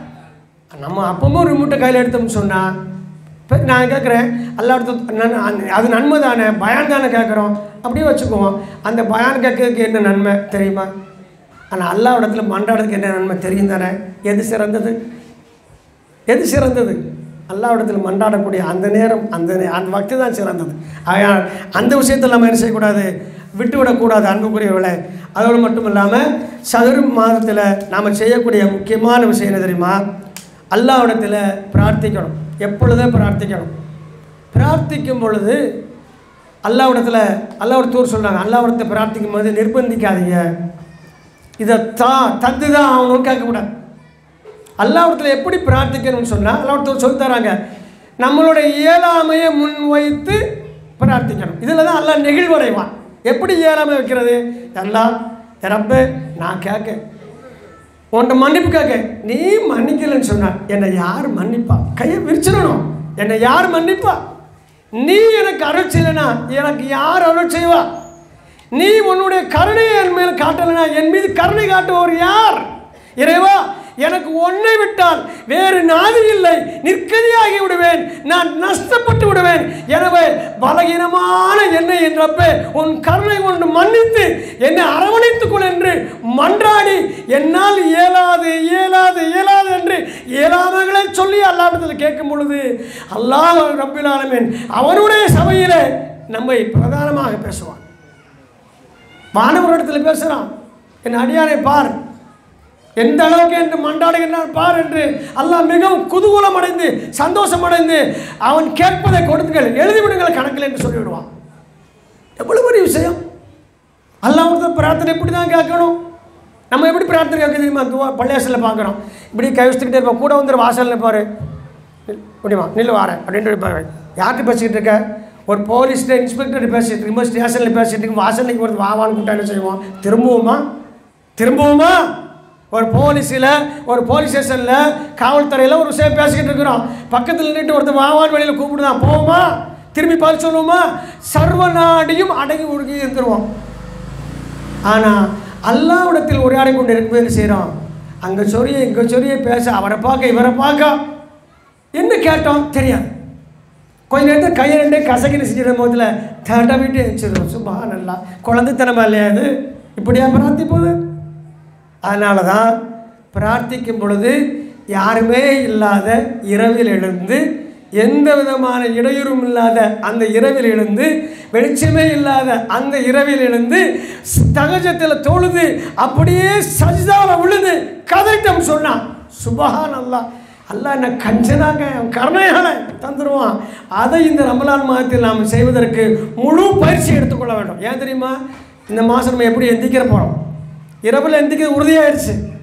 நம்ம அப்பவும் ரிமோட்டை கையில் எடுத்தோம்னு சொன்னால் இப்போ நான் கேட்குறேன் அல்லாஹ் அது நன்மை தானே, பயான் தானே கேட்குறோம், அப்படியே வச்சுக்குவோம். அந்த பயான் கேட்கறதுக்கு என்ன நன்மை தெரியுமா? ஆனால் அல்லாஹ் இடத்துல மன்றாடுறதுக்கு என்ன நன்மை தெரியும் தானே? எது சிறந்தது? எது சிறந்தது? அல்லாஹ் இடத்துல மன்றாடக்கூடிய அந்த நேரம், அந்த அந்த வக்தி தான் சிறந்தது. ஆகையால் அந்த விஷயத்தில் நம்ம என்ன செய்யக்கூடாது? விட்டுவிடக்கூடாது அன்புக்குரியவர்களே. அதோடு மட்டும் இல்லாமல் சஹர் மாதத்தில் நாம் செய்யக்கூடிய முக்கியமான விஷயம் என்ன தெரியுமா? அல்லாஹ் இடத்துல பிரார்த்திக்கணும். எப்பொழுதே பிரார்த்திக்கணும். பிரார்த்திக்கும் பொழுது அல்லாஹ்விடத்தில் அல்லாஹ் ஒரு தூர் சொல்கிறாங்க, அல்லாஹ்விடத்தை பிரார்த்திக்கும் போது நிர்பந்திக்காதீங்க, இதை தா தந்து தான் ஆகணும்னு கேட்கக்கூடாது. அல்லாஹ்விடத்தில் எப்படி பிரார்த்திக்கணும்னு சொன்னால் அல்லாஹ்விடத்தில் சொல்லி தராங்க, நம்மளுடைய இயலாமையை முன் வைத்து பிரார்த்திக்கணும். இதில் தான் அல்லாஹ் நெகிழ்வடைவான். எப்படி இயலாமை வைக்கிறது? அல்லாஹ் ரப்பே நான் கேட்க உன்ட்ட மன்னிப்பு கேட்க, நீ மன்னிக்கலன்னு சொன்னான், என்னை யார் மன்னிப்பா? கையை விரிச்சிடணும். என்னை யார் மன்னிப்பா? நீ எனக்கு அருள் செய்யலைனா எனக்கு யார் அருள் செய்வா? நீ உன்னுடைய கருணையை என் மேல் காட்டலைனா என் மீது கருணை காட்டுவோர் யார்? இறைவா, எனக்கு ஒன்றை விட்டால் வேறு நாதி இல்லை, நிற்கதியாகி விடுவேன், நான் நஷ்டப்பட்டு விடுவேன். எனவே பலகீனமான என்னை என்றப்ப உன் கருணை கொண்டு மன்னித்து என்னை அரவணைத்துக் கொள் என்று மன்றாடி என்னால் இயலாது இயலாது இயலாது என்று இயலாமைகளை சொல்லி அல்லாஹ்விடத்தில் கேட்கும் பொழுது அல்லாஹ் ரப்பில் ஆலமீன் அவனுடைய சபையில் நம்மை பிரதானமாக பேசுவான். வானவரிடத்தில் பேசுகிறான், என் அடியாரை பார், எந்த அளவுக்கு என்று மன்றாடுகிறான் பார் என்று அல்லாஹ் மிகவும் குதூகலம் அடைந்து சந்தோஷம் அடைந்து அவன் கேட்பதை கொடுத்துங்கள், எழுதிவிடுங்கள் கணக்கில் என்று சொல்லிவிடுவான். எவ்வளவு பெரிய விஷயம்! அல்லாஹ்விடத்தில் பிரார்த்தனை இப்படி தான் கேட்கணும். நம்ம எப்படி பிரார்த்தனை கேட்க தெரியுமா? துவா பள்ளியாசலில் பார்க்குறோம், இப்படி கை வச்சுக்கிட்டே இருப்போம். கூட வந்து வாசலில் பாரு, முடியுமா நில்லு வாரேன் அப்படின்ட்டு இருப்பாரு. யார்கிட்ட பேசிக்கிட்டு இருக்க? ஒரு போலீஸ்ல இன்ஸ்பெக்டர் பேசிட்டு இருக்கும், ஸ்டேஷனில் பேசிட்டு இருக்கும், வாசலுக்கு ஒரு வாவான்னு கூட்டா என்ன செய்வோம்? திரும்புவோமா? திரும்புவோமா? ஒரு போலீஸில் ஒரு போலீஸ் ஸ்டேஷனில் காவல்துறையில் ஒரு விஷயம் பேசிக்கிட்டு இருக்கிறோம், பக்கத்தில் நின்றுட்டு ஒருத்தர் வாவான் வெளியில் கூப்பிடுதான், போவோமா? திரும்பி பார்த்து சொல்லுவோமா? சர்வ நாடியும் அடங்கி ஒடுங்கி இருந்துருவோம். ஆனால் அல்லாஹ்விடத்தில் உரையாடி கொண்டு இருக்கும்போது என்ன செய்கிறோம்? அங்கே சொரிய இங்கே சொரிய பேச, அவரை பார்க்க இவரை பார்க்க, என்ன கேட்டோம் தெரியாது. கொஞ்ச நேரத்தில் கையை ரெண்டே கசக்கின்னு செஞ்சிட போதில் தேட்டா வீட்டு எழுச்சிடும். சும்மா நல்லா குழந்தைத்தனமா இல்லையா இது? இப்படியா பிரார்த்தி போகுது? அதனால தான் பிரார்த்திக்கும் பொழுது யாருமே இல்லாத இரவில் எழுந்து, எந்த விதமான இடையூறும் இல்லாத அந்த இரவில் எழுந்து, வெளிச்சமே இல்லாத அந்த இரவில் எழுந்து தகஜத்தில் தொழுது அப்படியே சஜ்தாவில் விழுந்து கதைட்டம் சொன்னான். சுபஹான் அல்லாஹ், அல்லாஹ் என்ன கஞ்சனாக கருணையான தந்துடுவான். அதை இந்த ரமலான் மாதத்தில் நாம் செய்வதற்கு முழு பயிற்சி எடுத்துக்கொள்ள வேண்டும். ஏன் தெரியுமா? இந்த மாதம் நம்ம எப்படி எந்திக்கிற போகிறோம்? இரவில் எந்திக்கிறது உறுதியாகிடுச்சு.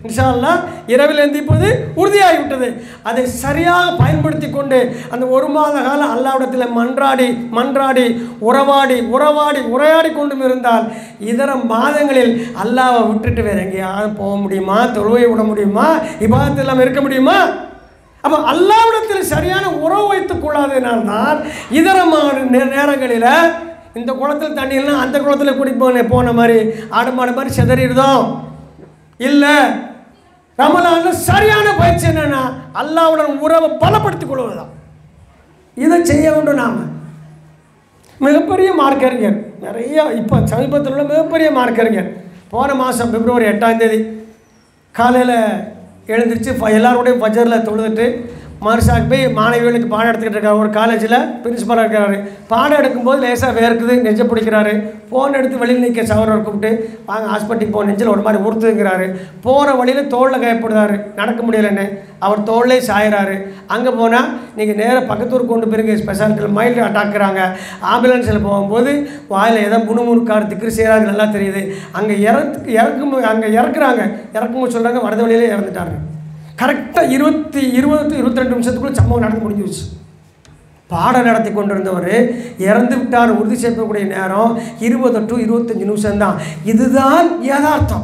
இன்ஷா அல்லாஹ் இரவில் எந்திப்பது உறுதியாகிவிட்டது. அதை சரியாக பயன்படுத்தி கொண்டு அந்த ஒரு மாத காலம் அல்லாஹ்விடத்தில் மன்றாடி மன்றாடி உறவாடி உறவாடி உரையாடி கொண்டும் இருந்தால் இதர மாதங்களில் அல்லாஹ்வை விட்டுட்டு வேறு எங்கேயாவது போக முடியுமா? தொழுவை விட முடியுமா? இபாதத் எல்லாம் இருக்க முடியுமா? அப்போ அல்லாஹ்விடத்தில் சரியான உறவு வைத்துக் கொள்ளாததினால்தான் இதர நேரங்களில் இந்த குளத்தில் தண்ணி இல்லைன்னா அந்த குளத்தில் குடி போன போன மாதிரி ஆடு மாடு மாதிரி செதறிடுதோம். இல்லை, ரமலான்ல சரியான பயிற்சி என்னன்னா அல்லாஹ்வுடன் உறவை பலப்படுத்திக் கொள்வதுதான். இதை செய்ய வேண்டும். நாம் மிகப்பெரிய மார்க்கறிஞர் நிறைய இப்போ சமீபத்தில் உள்ள மிகப்பெரிய மார்க்கறிஞர் போன மாதம் பிப்ரவரி எட்டாம் தேதி காலையில் எழுந்திரிச்சு எல்லாரோடையும் ஃபஜரில் தொழுதுட்டு மறுசாக்கு போய் மாணவிகளுக்கு பாடம் எடுத்துக்கிட்டு இருக்காரு. ஒரு காலேஜில் பிரின்சிபலாக இருக்கிறாரு. பாடம் எடுக்கும்போது லேசாக வேர்க்குது, நெஞ்ச பிடிக்கிறாரு. ஃபோன் எடுத்து வெளியில் நிற்க சவரர் கூப்பிட்டு வாங்க ஹாஸ்பிட்டலுக்கு போ, நெஞ்சில் ஒரு மாதிரி உறுத்துங்கிறாரு. போகிற வழியில் தோளில் கைப்படுறாரு, நடக்க முடியலன்னு அவர் தோல்லே சாயிறாரு. அங்கே போனால் நீங்கள் நேராக பக்கத்தூர் கொண்டு போயிருங்க, ஸ்பெஷாலிட்டியில் மைல்டு அட்டாக்குறாங்க. ஆம்புலன்ஸில் போகும்போது வாயில் எதோ முணுமுணுக்கார் திக்ரு செய்கிறாங்க, நல்லா தெரியுது. அங்கே இறக்கு இறக்கும் அங்கே இறக்குறாங்க. இறக்கும்போது சொல்கிறாங்க வடது வழியிலே இறந்துட்டாங்க. கரெக்டாக இருபத்தி இருபது இருபத்தி ரெண்டு நிமிஷத்துக்குள்ள சம்பவம் நடந்து முடிஞ்சிச்சு. பாடம் நடத்தி கொண்டிருந்தவர் இறந்து விட்டார் உறுதி செய்யக்கூடிய நேரம் இருபது டு இருபத்தஞ்சு நிமிஷம்தான். இதுதான் யதார்த்தம்.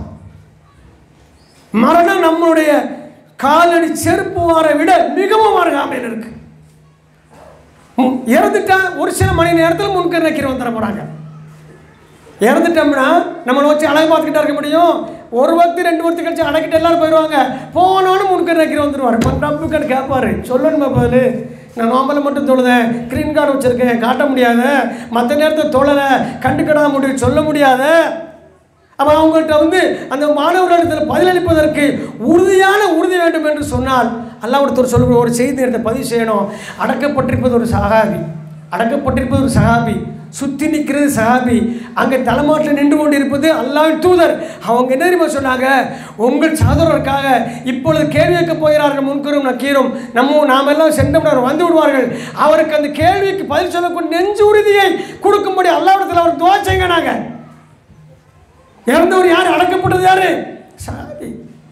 மரணம் நம்மளுடைய காலடி செருப்பு வார விட மிகவும் அருகாமையில் இருக்கு. இறந்துட்டா ஒரு சில மணி நேரத்தில் முன்கர் நக்கீர் வந்துட போறாங்க. இறந்துட்டோம்னா நம்மளை வச்சு அழகு பார்த்துக்கிட்டா இருக்க முடியும்? ஒரு வக்து ரெண்டு வக்து கழிச்சு அடக்கிட்டு எல்லாரும் போயிடுவாங்க. போனோன்னு முன்கர் நக்கீர் வந்துடுவார். ரப்புக்கன்னு கேட்பாரு, சொல்லணுமா பதில்? நான் நோம்பலை மட்டும் தொழுதேன், கிரீன் கார்டு வச்சுருக்கேன், காட்ட முடியாத, மற்ற நேரத்தை தொழலை, கண்டுக்கிட முடியும், சொல்ல முடியாத. அப்போ அவங்கள்ட்ட வந்து அந்த மாணவர்களிடத்தில் பதிலளிப்பதற்கு உறுதியான உறுதி வேண்டும் என்று சொன்னால் அல்லாஹ்வுடைய சொல்லுகிற ஒரு செய்தி நேரத்தை பதிவு செய்யணும். அடக்கப்பட்டிருப்பது ஒரு சஹாபி, அடக்கப்பட்டிருப்பது ஒரு சஹாபி, சுற்றி நிற்கிறது சஹாபி, அங்கே தலைமாட்டில் நின்று கொண்டு இருப்பது அல்லாஹ்வின் தூதர். அவங்க என்ன தெரியுமா சொன்னாங்க? உங்கள் சகோதரருக்காக இப்பொழுது கேள்வி கேட்க போகிறார்கள் முன்கரும் நக்கீரும், நம்ம நாம் எல்லாம் சென்றவர் வந்து விடுவார்கள். அவருக்கு அந்த கேள்விக்கு பதில் சொல்லக்கூடிய நெஞ்சு உறுதியை கொடுக்கும்படி அல்லாஹ்விடத்தில் அவர் துஆ செய்யுங்க. நாங்கள் இறந்தவர் யார்? அடக்கப்பட்டது யாரு? சஹாபி.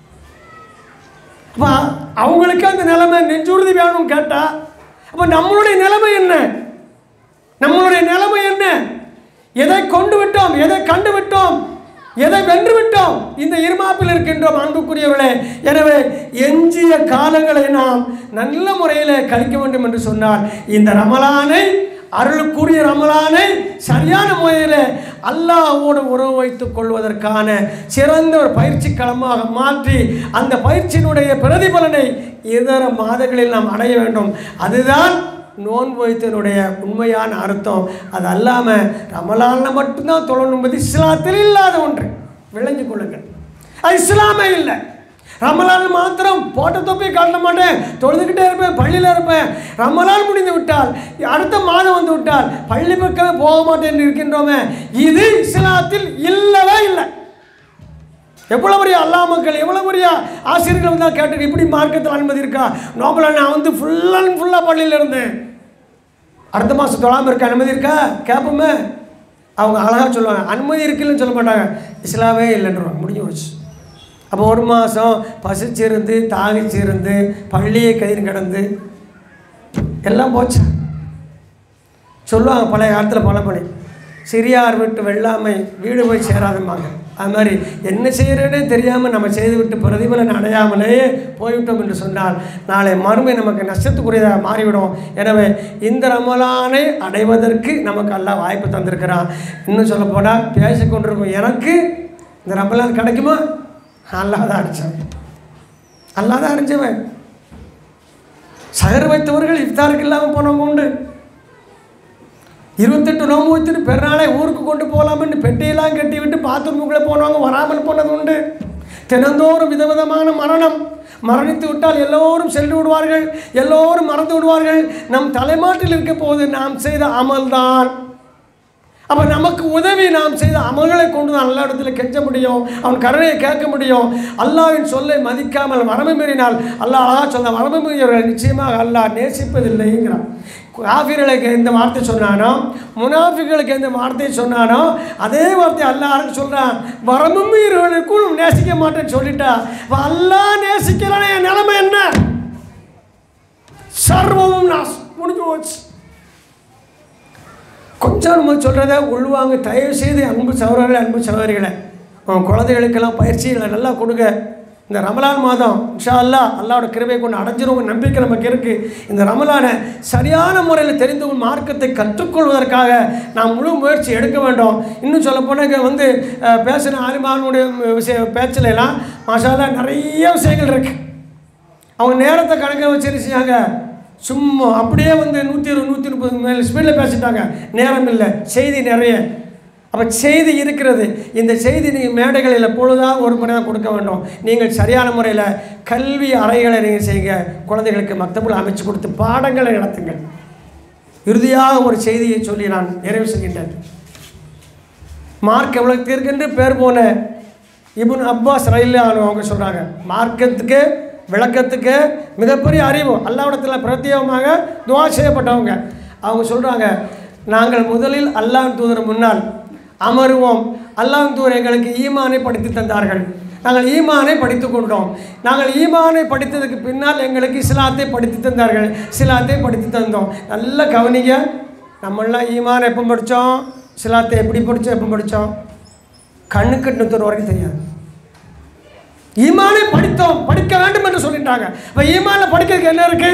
அப்போ அவங்களுக்கு அந்த நிலைமை நெஞ்சுறுதி வேணும்னு கேட்டா அப்போ நம்மளுடைய நிலைமை என்ன? நம்மளுடைய நிலைமை என்ன? எதை கொண்டு விட்டோம், எதை கண்டு விட்டோம், எதை வென்று விட்டோம்? இந்த இருமாப்பில் இருக்கின்றோம் அன்புக்குரியவர்களே. எனவே எஞ்சிய காலங்களை நாம் நல்ல முறையில் கழிக்க வேண்டும் என்று சொன்னால் இந்த ரமலானை, அருளுக்குரிய ரமலானை சரியான முறையில் அல்லாஹ்வோடு உறவு வைத்துக் கொள்வதற்கான சிறந்த ஒரு பயிற்சி களமாக மாற்றி அந்த பயிற்சியினுடைய பிரதிபலனை இதர மாதங்களில் நாம் அடைய வேண்டும். அதுதான் நோன்பு வைத்தனுடைய உண்மையான அர்த்தம். அது அல்லாமல் ரமலானில் மட்டும்தான் தொழணும் என்பது இஸ்லாத்தில் இல்லாத ஒன்று. விளங்கிக் கொள்ளுங்கள், அது இஸ்லாமே இல்லை. ரமலான் மாத்திரம் போட்ட தொப்பையை காட்ட மாட்டேன், தொழுதுகிட்டே இருப்பேன், பள்ளியில் இருப்பேன். ரமலான் முடிந்து விட்டால் அடுத்த மாதம் வந்து விட்டால் பள்ளி பக்கமே போக மாட்டேன் என்று இருக்கின்றோமே, இது இஸ்லாத்தில் இல்லவே இல்லை. எவ்வளோ பெரிய அல்லாஹ் மக்கள், எவ்வளோ பெரிய ஆசிரியர்கள் வந்து கேட்டு இப்படி மார்க்கத்தில் அனுமதி இருக்கா? நோபலாக நான் வந்து ஃபுல் அண்ட் ஃபுல்லாக பள்ளியில் இருந்தேன், அடுத்த மாதம் தொழாமல் இருக்க அனுமதி இருக்கா கேட்போமே. அவங்க அழகாக சொல்லுவாங்க, அனுமதி இருக்குல்லன்னு சொல்ல மாட்டாங்க, இஸ்லாமே இல்லைன்றவாங்க, முடிஞ்சு போச்சு. அப்போ ஒரு மாதம் பசிச்சிருந்து தாகிச்சிருந்து பள்ளியை கயிறு கிடந்து எல்லாம் போச்சு சொல்லுவாங்க. பழைய காலத்தில் பழமொழி, சிறியார் விட்டு வெள்ளாமை வீடு போய் சேராதும்பாங்க. அது மாதிரி என்ன செய்கிறேனே தெரியாமல் நம்ம செய்துவிட்டு பிரதிபலன் அடையாமலேயே போய்விட்டோம் என்று சொன்னால் நாளை மறுமை நமக்கு நஷ்டத்துக்குரியதாக மாறிவிடும். எனவே இந்த ரமலானை அடைவதற்கு நமக்கு அல்லாஹ் வாய்ப்பு தந்திருக்கிறான். இன்னும் சொல்ல போனால் பேசிக்கொண்டிருக்கும் எனக்கு இந்த ரமலான் கிடைக்குமா? அல்லாஹ் தான் அடித்தவன், அல்லாஹ் தான் அறிஞ்சவன். சகர் வைத்தவர்கள் இஃப்தாருக்கு இல்லாமல் போனவங்க உண்டு. இருபத்தெட்டு நோம்பு வச்சுட்டு பெருநாளை ஊருக்கு கொண்டு போகலாம்னு பெட்டியெல்லாம் கட்டி விட்டு பாத்ரூமுக்குள்ளே போனவங்க வராமல் போனது உண்டு. தினந்தோறும் விதவிதமான மரணம். மரணித்து விட்டால் எல்லோரும் சென்று விடுவார்கள், எல்லோரும் மறந்து விடுவார்கள். நம் தலைமாட்டில் இருக்க போது நாம் செய்த அமல்தான். அப்போ நமக்கு உதவி நாம் செய்த அமல்களை கொண்டு தான் எல்லா இடத்துல கெஞ்ச முடியும், அவன் கருணையை கேட்க முடியும். அல்லாஹ்வின் சொல்லை மதிக்காமல் வரம்பு மீறினால் அல்லாஹ் அழகா சொல்ல, வரம்பு மீறியவர்கள் நிச்சயமாக அல்லாஹ் நேசிப்பதில்லைங்கிறான். காஃபிர்களுக்கு எந்த வார்த்தை சொன்னானோ, முனாஃபிகளுக்கு எந்த வார்த்தையை சொன்னானோ அதே வார்த்தை அல்லாஹ் யாருக்கு சொல்கிறான்? வரமும் மீறுவனுக்கும் நேசிக்க மாட்டேன்னு சொல்லிட்டா அல்லாஹ் நேசிக்கிறானே என் நிலைமை என்ன? சர்வமும் நாஸ் முடிஞ்சு போச்சு. கொஞ்சம் நம்ம சொல்கிறத உள்வாங்க. தயவு செய்து அன்பு சகோதரர்களே, அன்பு சகோதரிகளை, உன் குழந்தைகளுக்கெல்லாம் பயிற்சிகளை நல்லா கொடுங்க. இந்த ரமலான் மாதம் இன்ஷா அல்லாஹ் அல்லாஹ்வோட கிருபை கொண்டு அடைஞ்சிருவோம் நம்பிக்கை நமக்கு இருக்குது. இந்த ரமலானை சரியான முறையில் தெரிந்து மார்க்கத்தை கற்றுக்கொள்வதற்காக நாம் முழு முயற்சி எடுக்க வேண்டும். இன்னும் சொல்ல போனால் இங்கே வந்து பேசின ஆலிமானுடைய விஷய பேச்சிலெல்லாம் மாஷா அல்லாஹ் நிறைய விஷயங்கள் இருக்குது. அவங்க நேரத்தை கணக்கில் வச்சு செய்யாங்க, சும்மா அப்படியே வந்து நூற்றி இருபது நூற்றி முப்பது மேலே ஸ்பீடில் பேசிட்டாங்க. நேரம் இல்லை, செய்தி நிறைய. அப்போ செய்தி இருக்கிறது. இந்த செய்தி நீங்கள் மேடைகளில் பொழுதாக ஒரு முறை தான் கொடுக்க வேண்டும். நீங்கள் சரியான முறையில் கல்வி அறைகளை நீங்கள் செய்யுங்க. குழந்தைகளுக்கு மக்தபுல் அமைச்சு கொடுத்து பாடங்களை நடத்துங்கள். இறுதியாக ஒரு செய்தியை சொல்லி நான் நிறைவு செய்கின்றேன். மார்க்க விளக்கத்திற்கென்று பேர் போன இப்னு அப்பாஸ் ரலியல்லாஹு அவங்க சொல்கிறாங்க, மார்க்கத்துக்கு விளக்கத்துக்கு மிகப்பெரிய அறிவு அல்லாஹ்விடத்தில் பிரத்யேகமாக துஆ செய்யப்பட்டவங்க. அவங்க சொல்கிறாங்க, நாங்கள் முதலில் அல்லாஹ் தூதர் முன்னால் அமருவோம். அல்லாஹ் தூதர் எங்களுக்கு ஈமானை படித்து தந்தார்கள். நாங்கள் ஈமானை படித்து கொண்டோம். நாங்கள் ஈமானை படித்ததுக்கு பின்னால் எங்களுக்கு இஸ்லாத்தை படித்து தந்தார்கள். இஸ்லாத்தை படித்து தந்தோம். நல்ல கவனிங்க. நம்மளாம் ஈமானை எப்போ படித்தோம்? இஸ்லாத்தை எப்படி படித்தோம்? எப்போ படித்தோம்? கண்ணுக்கு நுத்தர் வரைக்கும் தெரியாது. ஈமானை படித்தோம், படிக்க வேண்டும் என்று சொல்லிட்டாங்க. இப்போ ஈமானை படிக்கிறதுக்கு என்ன இருக்குது?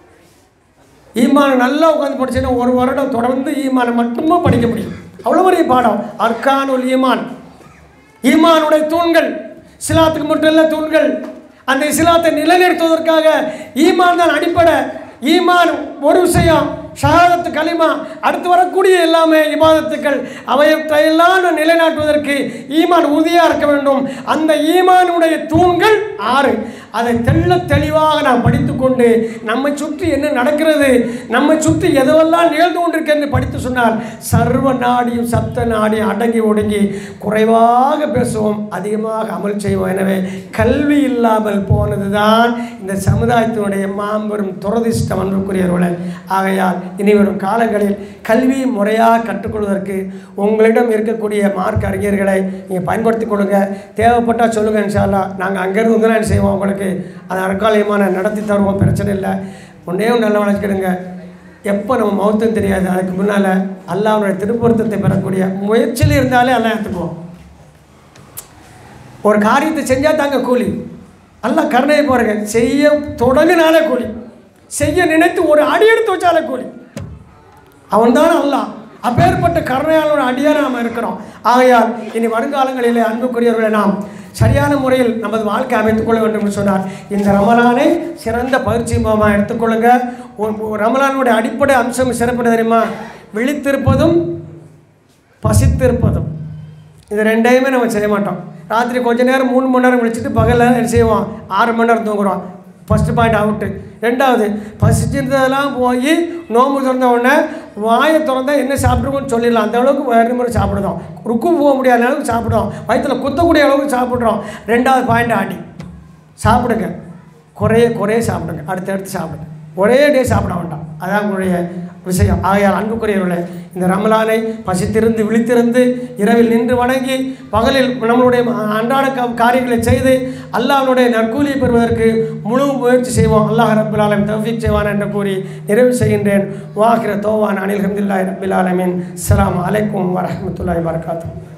ஈமானை நல்லா உட்காந்து படிச்சுன்னா ஒரு வருடம் தொடர்ந்து ஈமானை மட்டுமே படிக்க முடியும். அவ்வளோ பெரிய பாடம். அர்கானுல் ஈமான், ஈமானுடைய தூண்கள். இஸ்லாத்துக்கு மட்டும் இல்லை தூண்கள். அந்த இஸ்லாத்தை நிலைநிறுத்துவதற்காக ஈமான் தான் அடிப்படை. ஈமான் ஒரு விஷயம், ஷஹாதத்து கலிமா, அடுத்து வரக்கூடிய எல்லாமே இபாதத்துக்கள். அவையெல்லாம் நிலைநாட்டுவதற்கு ஈமான் உறுதியாக இருக்க வேண்டும். அந்த ஈமானுடைய தூண்கள் ஆறு. அதை தெள்ள தெளிவாக நாம் படித்து கொண்டு நம்மை சுற்றி என்ன நடக்கிறது, நம்மை சுற்றி எதுவெல்லாம் நிகழ்ந்து கொண்டிருக்கு என்று படித்து சொன்னால் சர்வ நாடியும் சப்த நாடியும் அடங்கி ஒடுங்கி குறைவாக பேசுவோம், அதிகமாக அமல் செய்வோம். எனவே கல்வி இல்லாமல் போனது தான் இந்த சமுதாயத்தினுடைய மாபெரும் துரதிஷ்டம் அன்புக்குரியவர்களே. ஆகையால் இனி வரும் காலங்களில் கல்வியை முறையாக கற்றுக்கொள்வதற்கு உங்களிடம் இருக்கக்கூடிய மார்க் அறிஞர்களை நீங்கள் பயன்படுத்தி கொடுங்க. தேவைப்பட்டால் சொல்லுங்கள், இன்ஷா அல்லாஹ் நாங்கள் அங்கேருந்து வந்து என்ன செய்வோம், உங்களுக்கு அது அறக்காலியமான நடத்தி தருவோம், பிரச்சனை இல்லை. ஒன்றையும் நல்லா வளர்ச்சிக்கிடுங்க. எப்போ நம்ம மௌத்தம் தெரியாது. அதுக்கு முன்னால் அல்லாஹ்வுடைய திருப்பொருத்தத்தை பெறக்கூடிய முயற்சியில் இருந்தாலே எல்லாம் எடுத்துக்குவோம். ஒரு காரியத்தை செஞ்சால் தாங்க கூலி. அல்லாஹ் கருணையை பாருங்க, செய்ய தொடங்கினாலே கூலி, செய்ய நினைத்து ஒரு அடி எடுத்து வச்சாலே கூலி. அவன் தான் அல்லாஹ். அப்பேற்பட்ட கருணையாளோட அடியாக நாம் இருக்கிறோம். ஆகையால் இனி வருங்காலங்களிலே அன்புக்குரியவர்களை நாம் சரியான முறையில் நமது வாழ்க்கை அமைத்துக் கொள்ள வேண்டும் என்று சொன்னார். இந்த ரமலானை சிறந்த பயிற்சி மூலமாக எடுத்துக்கொள்ளுங்க. ரமலானுடைய அடிப்படை அம்சம் சிறப்பு தெரியுமா? விழித்திருப்பதும் பசித்திருப்பதும். இது ரெண்டையுமே நம்ம செய்ய மாட்டோம். ராத்திரி கொஞ்ச நேரம் மூணு மணி நேரம் விழிச்சிட்டு பகலில் என்ன செய்வோம், ஆறு மணி நேரம் தூங்குறோம். First point out. ரெண்டாவது, பசிச்சிருந்ததெல்லாம் போய் நோம்பு திறந்த உடனே வாயை திறந்தா என்ன சாப்பிட்ருவோம்னு சொல்லிடலாம். அந்த அளவுக்கு வேறு முறை சாப்பிடுதோம். ருக்கு போக முடியாத அளவுக்கு சாப்பிடுவோம். வயிற்றில் குத்தக்கூடிய அளவுக்கு சாப்பிட்றோம். ரெண்டாவது பாயிண்ட் ஆடி சாப்பிடுங்க, குறைய குறைய சாப்பிடுங்க, அடுத்தடுத்து சாப்பிடுங்க. ஒரே டே சாப்பிட வேண்டாம். அதான் உங்களுடைய விஷயம். ஆகையால் அன்புக்குரியவர்களே, இந்த ரமலானை பசித்திருந்து விழித்திருந்து இரவில் நின்று வணங்கி பகலில் நம்மளுடைய அன்றாட காரியங்களை செய்து அல்லாஹ்வுடைய நற்கூலியை பெறுவதற்கு முழு முயற்சி செய்வோம். அல்லாஹ் ரப்பில் ஆலமீன் தௌஃபீக் செய்வான் என்று கூறி நிறைவு செய்கின்றேன். வாஹிர தௌவான் அனில் ஹம்துலில்லாஹி ரப்பில் ஆலமீன். அஸ்ஸலாமு அலைக்கும் வரஹ்மத்துல்லாஹி வபரகாத்துஹு.